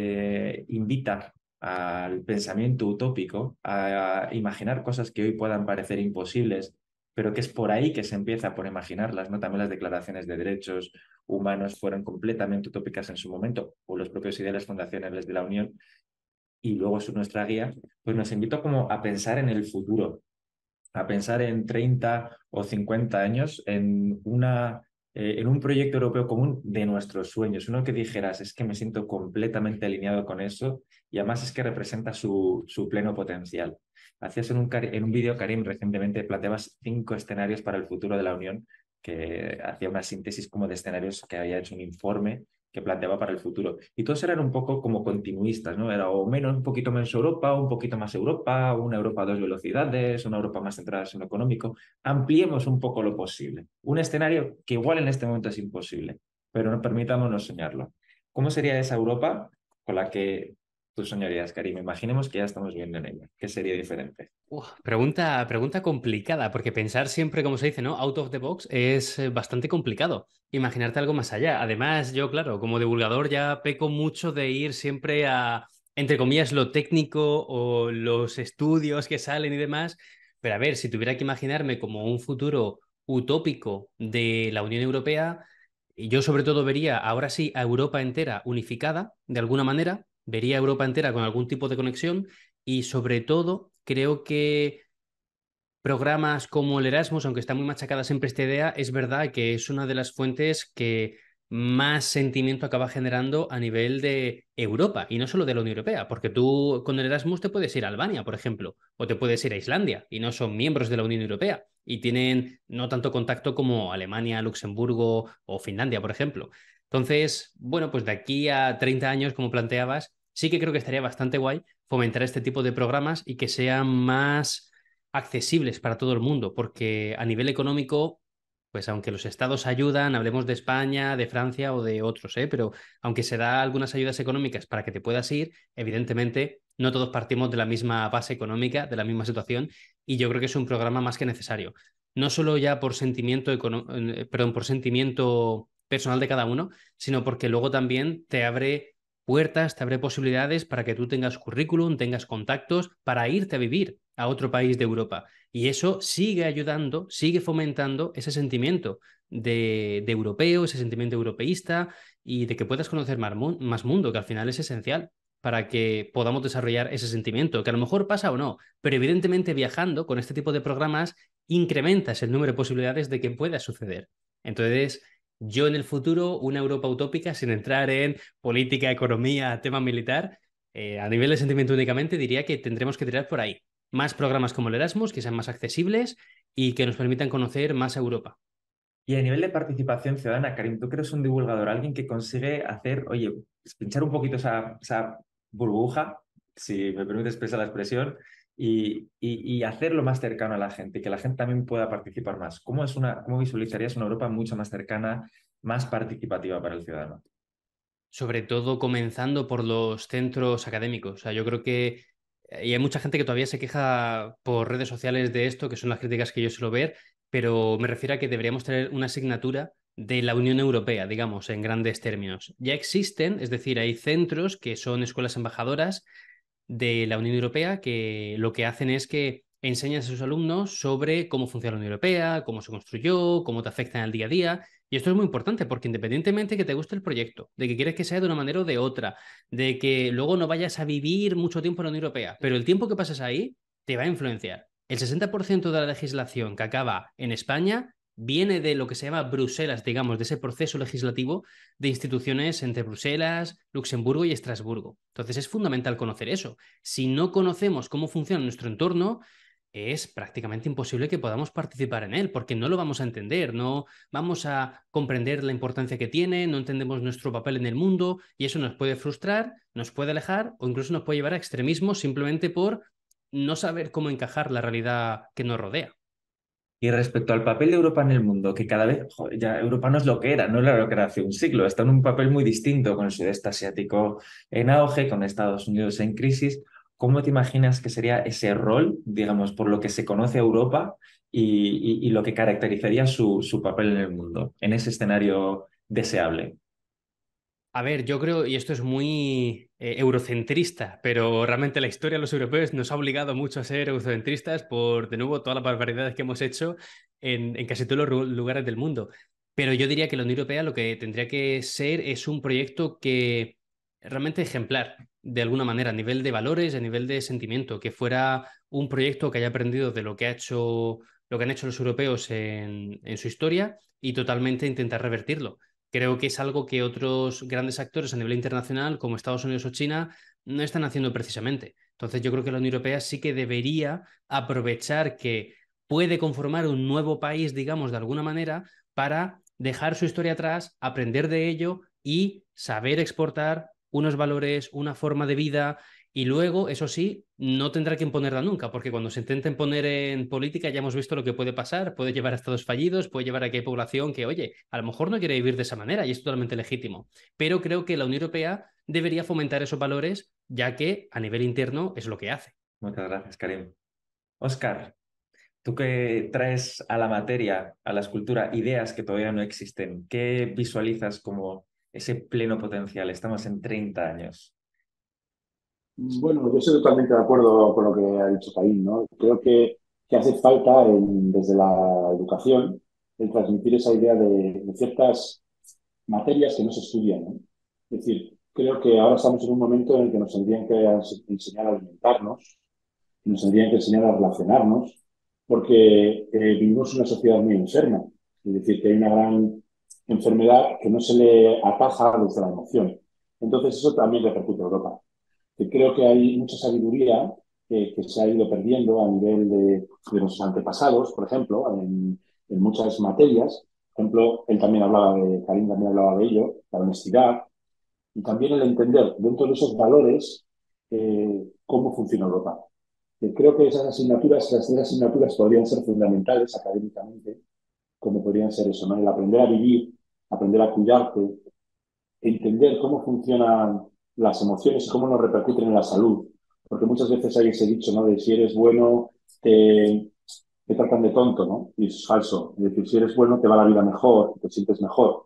eh, invita al pensamiento utópico, a imaginar cosas que hoy puedan parecer imposibles, pero que es por ahí que se empieza por imaginarlas, ¿no? También las declaraciones de derechos humanos fueron completamente utópicas en su momento, o los propios ideales fundacionales de la Unión, y luego es nuestra guía, pues nos invito como a pensar en el futuro, a pensar en treinta o cincuenta años, en, una, eh, en un proyecto europeo común de nuestros sueños, uno que dijeras, es que me siento completamente alineado con eso y además es que representa su, su pleno potencial. Hacías en un, en un vídeo, Karim, recientemente planteabas cinco escenarios para el futuro de la Unión, que hacía una síntesis como de escenarios que había hecho un informe que planteaba para el futuro. Y todos eran un poco como continuistas, ¿no? Era o menos, un poquito menos Europa, un poquito más Europa, una Europa a dos velocidades, una Europa más centrada en lo económico. Ampliemos un poco lo posible. Un escenario que igual en este momento es imposible, pero no permitámonos soñarlo. ¿Cómo sería esa Europa con la que tú soñarías, Karim? Imaginemos que ya estamos viviendo en ella. ¿Qué sería diferente? Uf, pregunta, pregunta complicada, porque pensar siempre, como se dice, ¿no? Out of the box es eh, bastante complicado. Imaginarte algo más allá. Además, yo, claro, como divulgador ya peco mucho de ir siempre a, entre comillas, lo técnico o los estudios que salen y demás. Pero a ver, si tuviera que imaginarme como un futuro utópico de la Unión Europea, yo sobre todo vería ahora sí a Europa entera unificada, de alguna manera, vería a Europa entera con algún tipo de conexión y sobre todo, creo que programas como el Erasmus, aunque está muy machacada siempre esta idea, es verdad que es una de las fuentes que más sentimiento acaba generando a nivel de Europa y no solo de la Unión Europea, porque tú con el Erasmus te puedes ir a Albania, por ejemplo, o te puedes ir a Islandia y no son miembros de la Unión Europea y tienen no tanto contacto como Alemania, Luxemburgo o Finlandia, por ejemplo. Entonces, bueno, pues de aquí a treinta años, como planteabas, sí que creo que estaría bastante guay fomentar este tipo de programas y que sean más accesibles para todo el mundo, porque a nivel económico, pues aunque los estados ayudan, hablemos de España, de Francia o de otros, ¿eh? Pero aunque se da algunas ayudas económicas para que te puedas ir, evidentemente no todos partimos de la misma base económica, de la misma situación, y yo creo que es un programa más que necesario. No solo ya por sentimiento, eh, perdón, por sentimiento personal de cada uno, sino porque luego también te abre puertas, te abre posibilidades para que tú tengas currículum, tengas contactos para irte a vivir a otro país de Europa. Y eso sigue ayudando, sigue fomentando ese sentimiento de, de europeo, ese sentimiento europeísta y de que puedas conocer más, más mundo, que al final es esencial para que podamos desarrollar ese sentimiento, que a lo mejor pasa o no, pero evidentemente viajando con este tipo de programas incrementas el número de posibilidades de que pueda suceder. Entonces, yo en el futuro, una Europa utópica, sin entrar en política, economía, tema militar, eh, a nivel de sentimiento únicamente, diría que tendremos que tirar por ahí. Más programas como el Erasmus, que sean más accesibles y que nos permitan conocer más Europa. Y a nivel de participación ciudadana, Karim, tú que eres un divulgador, alguien que consigue hacer, oye, pinchar un poquito esa, esa burbuja, si me permite expresar la expresión, y, y, y hacerlo más cercano a la gente, que la gente también pueda participar más. ¿Cómo es una, cómo visualizarías una Europa mucho más cercana, más participativa para el ciudadano? Sobre todo comenzando por los centros académicos. O sea, yo creo que y hay mucha gente que todavía se queja por redes sociales de esto, que son las críticas que yo suelo ver, pero me refiero a que deberíamos tener una asignatura de la Unión Europea, digamos, en grandes términos. Ya existen, es decir, hay centros que son escuelas embajadoras de la Unión Europea que lo que hacen es que enseñan a sus alumnos sobre cómo funciona la Unión Europea, cómo se construyó, cómo te afecta en el día a día. Y esto es muy importante porque independientemente de que te guste el proyecto, de que quieres que sea de una manera o de otra, de que luego no vayas a vivir mucho tiempo en la Unión Europea, pero el tiempo que pasas ahí te va a influenciar. El sesenta por ciento de la legislación que acaba en España viene de lo que se llama Bruselas, digamos, de ese proceso legislativo de instituciones entre Bruselas, Luxemburgo y Estrasburgo. Entonces es fundamental conocer eso. Si no conocemos cómo funciona nuestro entorno, es prácticamente imposible que podamos participar en él, porque no lo vamos a entender, no vamos a comprender la importancia que tiene, no entendemos nuestro papel en el mundo y eso nos puede frustrar, nos puede alejar o incluso nos puede llevar a extremismos simplemente por no saber cómo encajar la realidad que nos rodea. Y respecto al papel de Europa en el mundo, que cada vez, joder, ya Europa no es lo que era, no era lo que era hace un siglo, está en un papel muy distinto con el sudeste asiático en auge, con Estados Unidos en crisis. ¿Cómo te imaginas que sería ese rol, digamos, por lo que se conoce a Europa y, y- y lo que caracterizaría su, su papel en el mundo, en ese escenario deseable? A ver, yo creo, y esto es muy eh, eurocentrista, pero realmente la historia de los europeos nos ha obligado mucho a ser eurocentristas por, de nuevo, todas las barbaridades que hemos hecho en, en casi todos los ru- lugares del mundo. Pero yo diría que la Unión Europea lo que tendría que ser es un proyecto que realmente ejemplar, de alguna manera, a nivel de valores, a nivel de sentimiento, que fuera un proyecto que haya aprendido de lo que ha hecho, lo que han hecho los europeos en, en su historia y totalmente intentar revertirlo. Creo que es algo que otros grandes actores a nivel internacional, como Estados Unidos o China, no están haciendo precisamente. Entonces, yo creo que la Unión Europea sí que debería aprovechar que puede conformar un nuevo país, digamos, de alguna manera, para dejar su historia atrás, aprender de ello y saber exportar unos valores, una forma de vida. Y luego, eso sí, no tendrá que imponerla nunca, porque cuando se intenten poner en política ya hemos visto lo que puede pasar, puede llevar a estados fallidos, puede llevar a que hay población que, oye, a lo mejor no quiere vivir de esa manera y es totalmente legítimo. Pero creo que la Unión Europea debería fomentar esos valores, ya que a nivel interno es lo que hace. Muchas gracias, Karim. Oscar, tú que traes a la materia, a la escultura, ideas que todavía no existen, ¿qué visualizas como ese pleno potencial? Estamos en treinta años. Bueno, yo estoy totalmente de acuerdo con lo que ha dicho Caín, ¿no? Creo que, que hace falta en- desde la educación el transmitir esa idea de, de ciertas materias que no se estudian, ¿no? Es decir, creo que ahora estamos en un momento en el que nos tendrían que ens- enseñar a alimentarnos, nos tendrían que enseñar a relacionarnos, porque eh, vivimos en una sociedad muy enferma. Es decir, que hay una gran enfermedad que no se le ataja desde la emoción. Entonces, eso también repercute en Europa. Que creo que hay mucha sabiduría eh, que se ha ido perdiendo a nivel de, de nuestros antepasados, por ejemplo, en, en muchas materias. Por ejemplo, él también hablaba de, Karim también hablaba de ello, la honestidad, y también el entender dentro de esos valores eh, cómo funciona Europa. Eh, creo que esas asignaturas, las tres asignaturas podrían ser fundamentales académicamente, como podrían ser eso, ¿no? El aprender a vivir, aprender a cuidarte, entender cómo funcionan las emociones y cómo nos repercuten en la salud. Porque muchas veces hay ese dicho, ¿no? De si eres bueno, te, te tratan de tonto, ¿no? Y es falso. Es decir, si eres bueno, te va la vida mejor, te sientes mejor.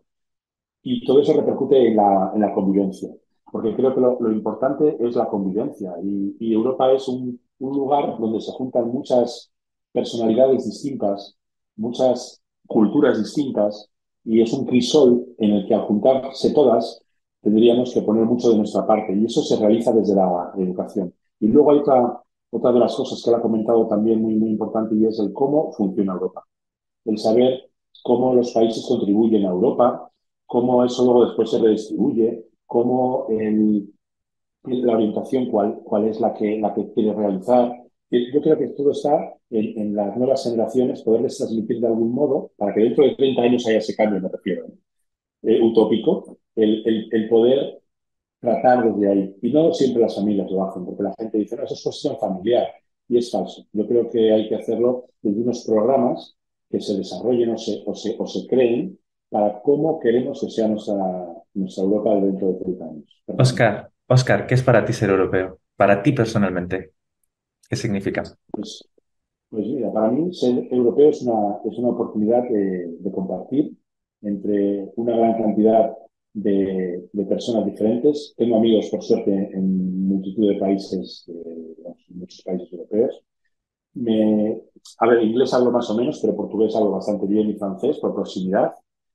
Y todo eso repercute en la, en la convivencia. Porque creo que lo, lo importante es la convivencia. Y, y Europa es un, un lugar donde se juntan muchas personalidades distintas, muchas culturas distintas, y es un crisol en el que al juntarse todas tendríamos que poner mucho de nuestra parte. Y eso se realiza desde la educación. Y luego hay otra, otra de las cosas que él ha comentado también muy, muy importante y es el cómo funciona Europa. El saber cómo los países contribuyen a Europa, cómo eso luego después se redistribuye, cómo el, la orientación cuál, cuál es la que, la que quiere realizar. Yo creo que todo está en, en las nuevas generaciones, poderles transmitir de algún modo, para que dentro de treinta años haya ese cambio, me refiero, ¿no? eh, utópico, el, el, el, poder tratar desde ahí. Y no siempre las familias lo hacen, porque la gente dice, no, eso es cuestión familiar. Y es falso. Yo creo que hay que hacerlo desde unos programas que se desarrollen o se, o se, o se creen para cómo queremos que sea nuestra, nuestra Europa dentro de treinta años. Perdón. Oscar, Oscar, ¿qué es para ti ser europeo? Para ti personalmente, ¿qué significa? Pues, pues mira, para mí ser europeo es una, es una oportunidad de, de compartir entre una gran cantidad de, de personas diferentes. Tengo amigos, por suerte, en multitud de países, eh, en muchos países europeos. Me, a ver, inglés hablo más o menos, pero portugués hablo bastante bien y francés por proximidad.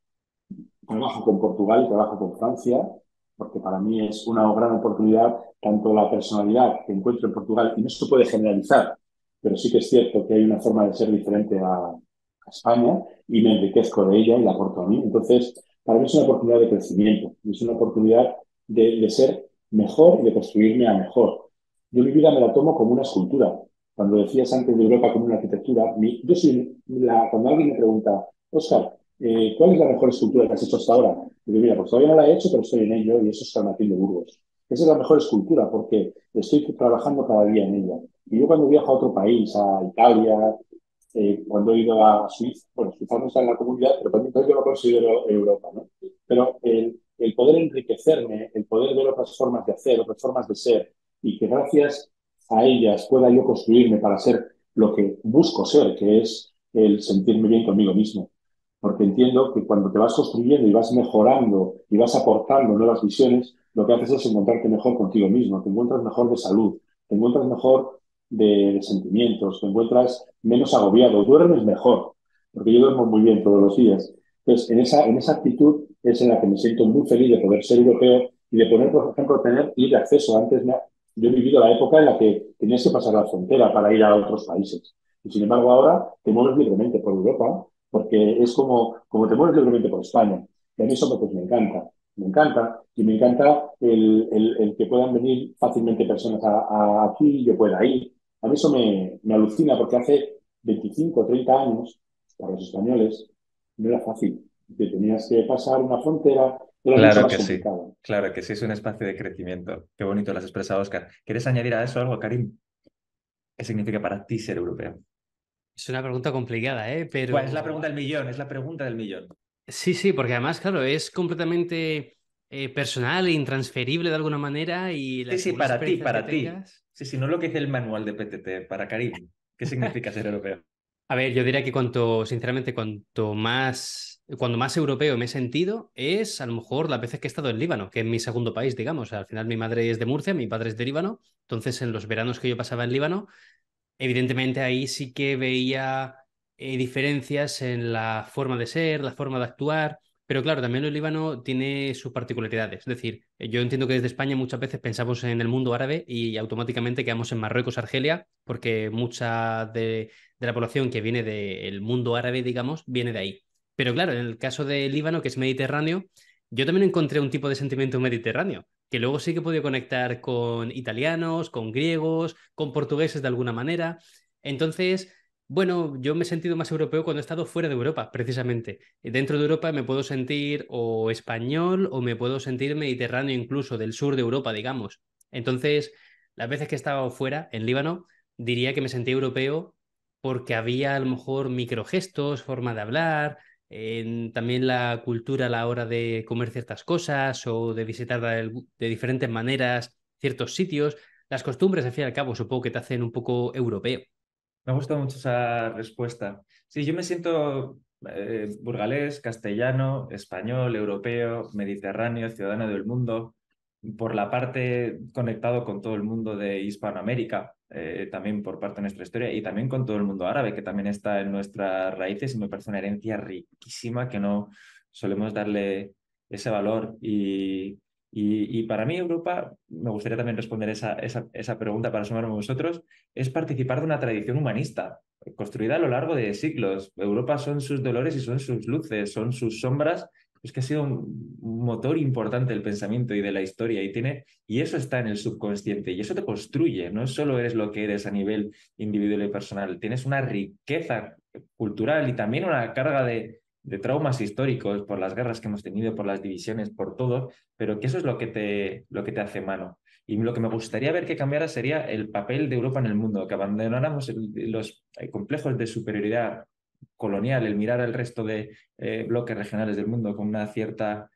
Trabajo con Portugal y trabajo con Francia, porque para mí es una gran oportunidad, tanto la personalidad que encuentro en Portugal, y no se puede generalizar, pero sí que es cierto que hay una forma de ser diferente a, a España y me enriquezco de ella y la aporto a mí. Entonces, para mí es una oportunidad de crecimiento, es una oportunidad de, de ser mejor y de construirme a mejor. Yo mi vida me la tomo como una escultura, Cuando decías antes de Europa como una arquitectura, mi, yo soy la, cuando alguien me pregunta, Óscar, eh, ¿cuál es la mejor escultura que has hecho hasta ahora? Digo, mira, pues todavía no la he hecho, pero estoy en ello y eso es San Martín de Burgos. Esa es la mejor escultura porque estoy trabajando cada día en ella. Y yo cuando viajo a otro país, a Italia, eh, cuando he ido a Suiza, bueno, Suiza no está en la comunidad, pero también yo lo considero Europa, ¿no? Pero el, el poder enriquecerme, el poder ver otras formas de hacer, otras formas de ser, y que gracias a ellas pueda yo construirme para ser lo que busco ser, que es el sentirme bien conmigo mismo. Porque entiendo que cuando te vas construyendo y vas mejorando y vas aportando nuevas visiones, lo que haces es encontrarte mejor contigo mismo, te encuentras mejor de salud, te encuentras mejor de, de sentimientos, te encuentras menos agobiado, duermes mejor, porque yo duermo muy bien todos los días. Entonces, en esa, en esa actitud es en la que me siento muy feliz de poder ser europeo y de poder, por ejemplo, tener libre acceso. Antes me, yo he vivido la época en la que tenías que pasar la frontera para ir a otros países. Y sin embargo, ahora te mueves libremente por Europa, porque es como, como te mueves libremente por España. Y a mí eso pues, me encanta. Me encanta. Y me encanta el, el, el que puedan venir fácilmente personas a, a aquí y yo pueda ir. A mí eso me, me alucina porque hace veinticinco o treinta años, para los españoles, no era fácil. Te tenías que pasar una frontera, era mucho Claro más que sí, complicado. claro que sí, es un espacio de crecimiento. Qué bonito lo has expresado, Oscar. ¿Quieres añadir a eso algo, Karim? ¿Qué significa para ti ser europeo? Es una pregunta complicada, ¿eh? Bueno, es la pregunta Pero del millón, es la pregunta del millón. sí, sí, porque además, claro, es completamente eh, personal e intransferible de alguna manera y Sí, las sí, según las para ti, experiencias que para ti. tengas. Sí, sí, no lo que dice el manual de P T T, para Karim. ¿Qué significa ser europeo? A ver, yo diría que cuanto, sinceramente, cuanto más, cuando más europeo me he sentido, es a lo mejor las veces que he estado en Líbano, que es mi segundo país, digamos. Al final mi madre es de Murcia, mi padre es de Líbano. Entonces, en los veranos que yo pasaba en Líbano, evidentemente ahí sí que veía eh, diferencias en la forma de ser, la forma de actuar, pero claro, también el Líbano tiene sus particularidades. Es decir, eh, yo entiendo que desde España muchas veces pensamos en el mundo árabe y automáticamente quedamos en Marruecos, Argelia, porque mucha de, de la población que viene del mundo árabe, digamos, viene de ahí. Pero claro, en el caso del Líbano, que es mediterráneo, yo también encontré un tipo de sentimiento mediterráneo que luego sí que he podido conectar con italianos, con griegos, con portugueses de alguna manera. Entonces, bueno, yo me he sentido más europeo cuando he estado fuera de Europa, precisamente. Dentro de Europa me puedo sentir o español o me puedo sentir mediterráneo incluso, del sur de Europa, digamos. Entonces, las veces que he estado fuera, en Líbano, diría que me sentí europeo porque había a lo mejor microgestos, forma de hablar, en también la cultura a la hora de comer ciertas cosas o de visitar de, de diferentes maneras ciertos sitios. Las costumbres, al fin y al cabo, supongo que te hacen un poco europeo. Me ha gustado mucho esa respuesta. Sí, yo me siento eh, burgalés, castellano, español, europeo, mediterráneo, ciudadano del mundo, por la parte conectado con todo el mundo de Hispanoamérica, eh, también por parte de nuestra historia, y también con todo el mundo árabe, que también está en nuestras raíces y me parece una herencia riquísima que no solemos darle ese valor. Y, y, y para mí Europa, me gustaría también responder esa, esa, esa pregunta para sumarme a vosotros, es participar de una tradición humanista construida a lo largo de siglos. Europa son sus dolores y son sus luces, son sus sombras. Es que ha sido un motor importante del pensamiento y de la historia y tiene y eso está en el subconsciente y eso te construye. No solo eres lo que eres a nivel individual y personal, tienes una riqueza cultural y también una carga de, de traumas históricos por las guerras que hemos tenido, por las divisiones, por todo, pero que eso es lo que te, lo que te hace humano. Y lo que me gustaría ver que cambiara sería el papel de Europa en el mundo, que abandonáramos el, los complejos de superioridad colonial, el mirar al resto de eh, bloques regionales del mundo con una cierta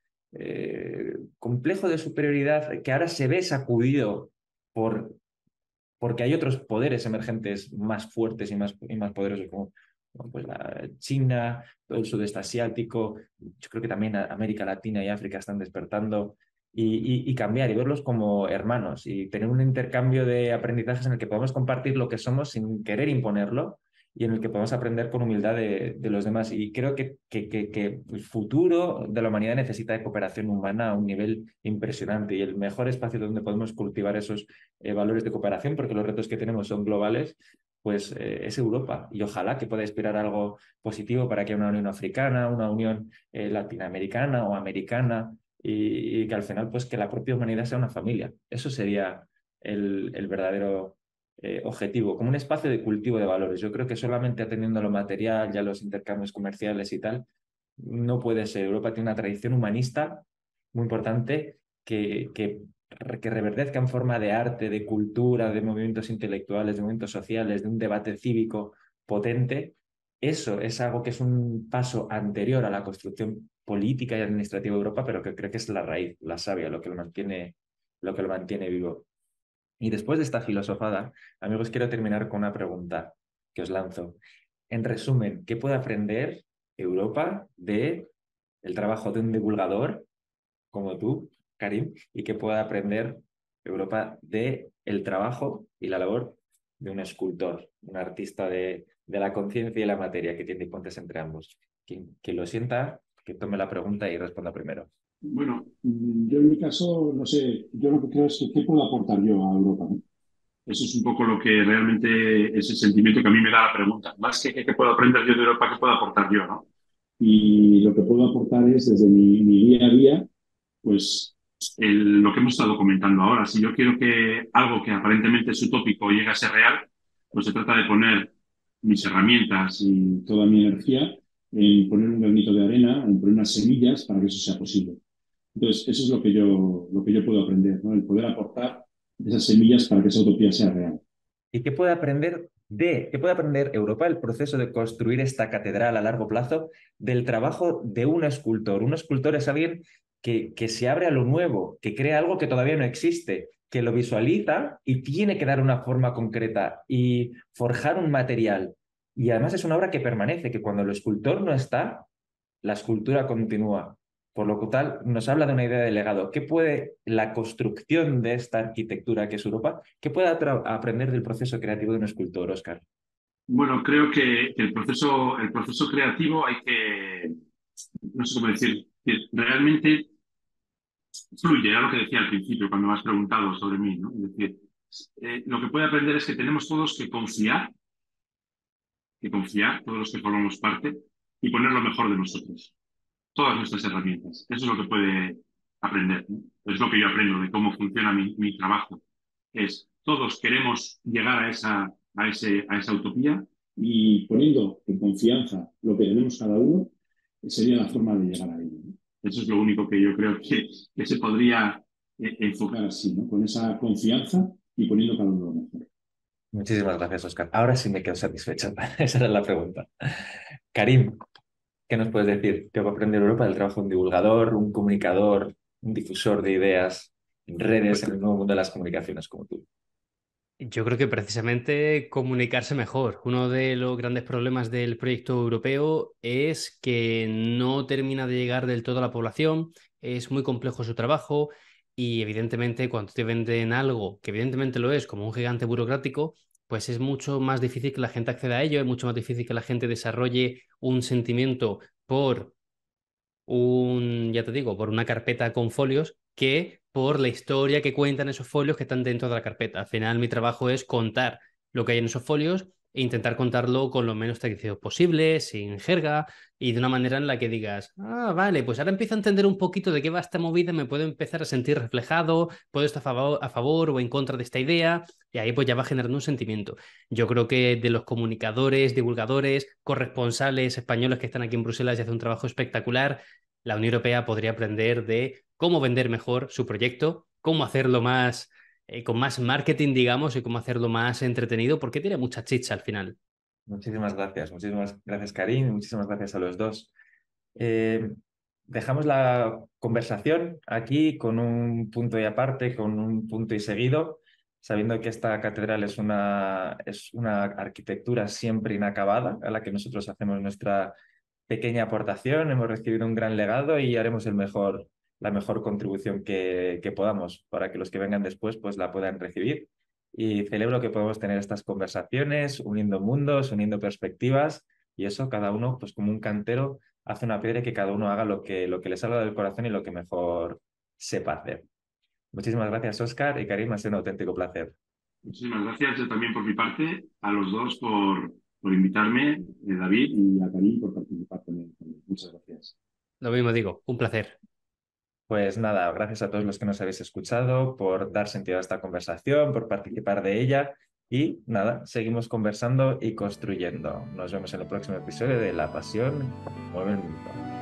eh, complejo de superioridad que ahora se ve sacudido por, porque hay otros poderes emergentes más fuertes y más, y más poderosos como bueno, pues la China, todo el sudeste asiático, yo creo que también América Latina y África están despertando y, y, y, cambiar y verlos como hermanos y tener un intercambio de aprendizajes en el que podamos compartir lo que somos sin querer imponerlo y en el que podamos aprender con humildad de, de los demás. Y creo que, que, que, que el futuro de la humanidad necesita de cooperación humana a un nivel impresionante y el mejor espacio donde podemos cultivar esos eh, valores de cooperación, porque los retos que tenemos son globales, pues eh, es Europa. Y ojalá que pueda inspirar algo positivo para que haya una unión africana, una unión eh, latinoamericana o americana, y, y que al final, pues que la propia humanidad sea una familia. Eso sería el, el verdadero eh, objetivo, como un espacio de cultivo de valores. Yo creo que solamente atendiendo a lo material, ya los intercambios comerciales y tal, no puede ser. Europa tiene una tradición humanista muy importante que, que, que reverdezca en forma de arte, de cultura, de movimientos intelectuales, de movimientos sociales, de un debate cívico potente. Eso es algo que es un paso anterior a la construcción política y administrativa de Europa, pero que creo que es la raíz, la savia, lo que lo mantiene, lo que lo mantiene vivo. Y después de esta filosofada, amigos, quiero terminar con una pregunta que os lanzo. En resumen, ¿qué puede aprender Europa de el trabajo de un divulgador como tú, Karim, y qué puede aprender Europa de el trabajo y la labor de un escultor, un artista de, de la conciencia y la materia que tiene puentes entre ambos? Quien, quien lo sienta, que tome la pregunta y responda primero. Bueno, yo en mi caso, no sé, yo lo que creo es que ¿qué puedo aportar yo a Europa, ¿no? Eso es un poco lo que realmente es el sentimiento que a mí me da la pregunta. Más que qué puedo aprender yo de Europa, qué puedo aportar yo, ¿no? Y lo que puedo aportar es desde mi, mi día a día, pues el- lo que hemos estado comentando ahora. Si yo quiero que algo que aparentemente es utópico llegue a ser real, pues se trata de poner mis herramientas y toda mi energía en poner un granito de arena, en poner unas semillas para que eso sea posible. Entonces, eso es lo que yo, lo que yo puedo aprender, ¿no? El poder aportar esas semillas para que esa utopía sea real. ¿Y qué puede aprender de, qué puede aprender Europa el proceso de construir esta catedral a largo plazo del trabajo de un escultor? Un escultor es alguien que, que se abre a lo nuevo, que crea algo que todavía no existe, que lo visualiza y tiene que dar una forma concreta y forjar un material. Y además es una obra que permanece, que cuando el escultor no está, la escultura continúa. Por lo tal, nos habla de una idea de legado. ¿Qué puede la construcción de esta arquitectura que es Europa, qué puede aprender del proceso creativo de un escultor, Óscar? Bueno, creo que el proceso, el proceso creativo hay que, no sé cómo decir, que realmente fluye, era lo que decía al principio cuando me has preguntado sobre mí, ¿no? Es decir, eh, lo que puede aprender es que tenemos todos que confiar, que confiar, todos los que formamos parte, y poner lo mejor de nosotros, todas nuestras herramientas. Eso es lo que puede aprender, ¿no? Es lo que yo aprendo de cómo funciona mi, mi trabajo. Es, todos queremos llegar a esa, a ese, a esa utopía y poniendo en confianza lo que tenemos cada uno, sería la forma de llegar a ello, ¿no? Eso es lo único que yo creo que, que se podría eh, enfocar así, ¿no? Con esa confianza y poniendo cada uno lo mejor. Muchísimas gracias, Óscar. Ahora sí me quedo satisfecho. Esa era la pregunta. Karim, ¿qué nos puedes decir? ¿Qué va a aprender Europa del trabajo de un divulgador, un comunicador, un difusor de ideas en redes, Pues en el nuevo mundo de las comunicaciones como tú? yo creo que precisamente comunicarse mejor. Uno de los grandes problemas del proyecto europeo es que no termina de llegar del todo a la población, es muy complejo su trabajo y evidentemente cuando te venden algo, que evidentemente lo es, como un gigante burocrático, pues es mucho más difícil que la gente acceda a ello, es mucho más difícil que la gente desarrolle un sentimiento por un, ya te digo, por una carpeta con folios que por la historia que cuentan esos folios que están dentro de la carpeta. Al final mi trabajo es contar lo que hay en esos folios e intentar contarlo con lo menos tecnicidad posible, sin jerga y de una manera en la que digas, ah, vale, pues ahora empiezo a entender un poquito de qué va esta movida, me puedo empezar a sentir reflejado, puedo estar a favor, a favor o en contra de esta idea y ahí pues ya va generando un sentimiento. Yo creo que de los comunicadores, divulgadores, corresponsales españoles que están aquí en Bruselas y hacen un trabajo espectacular, la Unión Europea podría aprender de cómo vender mejor su proyecto, cómo hacerlo más, eh, con más marketing, digamos, y cómo hacerlo más entretenido, porque tiene mucha chicha al final. Muchísimas gracias, muchísimas gracias, Karim, y muchísimas gracias a los dos. Eh, dejamos la conversación aquí con un punto y aparte, con un punto y seguido, sabiendo que esta catedral es una, es una arquitectura siempre inacabada, a la que nosotros hacemos nuestra pequeña aportación, hemos recibido un gran legado y haremos el mejor, la mejor contribución que, que podamos para que los que vengan después pues, la puedan recibir. Y celebro que podamos tener estas conversaciones, uniendo mundos, uniendo perspectivas, y eso cada uno, pues como un cantero, hace una piedra y que cada uno haga lo que, lo que le salga del corazón y lo que mejor sepa hacer. Muchísimas gracias, Óscar y Karim, ha sido un auténtico placer. Muchísimas gracias yo también por mi parte, a los dos por, por invitarme, eh, David, y a Karim por participar también. Muchas gracias. Lo mismo digo, un placer. Pues nada, gracias a todos los que nos habéis escuchado por dar sentido a esta conversación, por participar de ella Y nada, seguimos conversando y construyendo. Nos vemos en el próximo episodio de La Pasión Mueve el Mundo.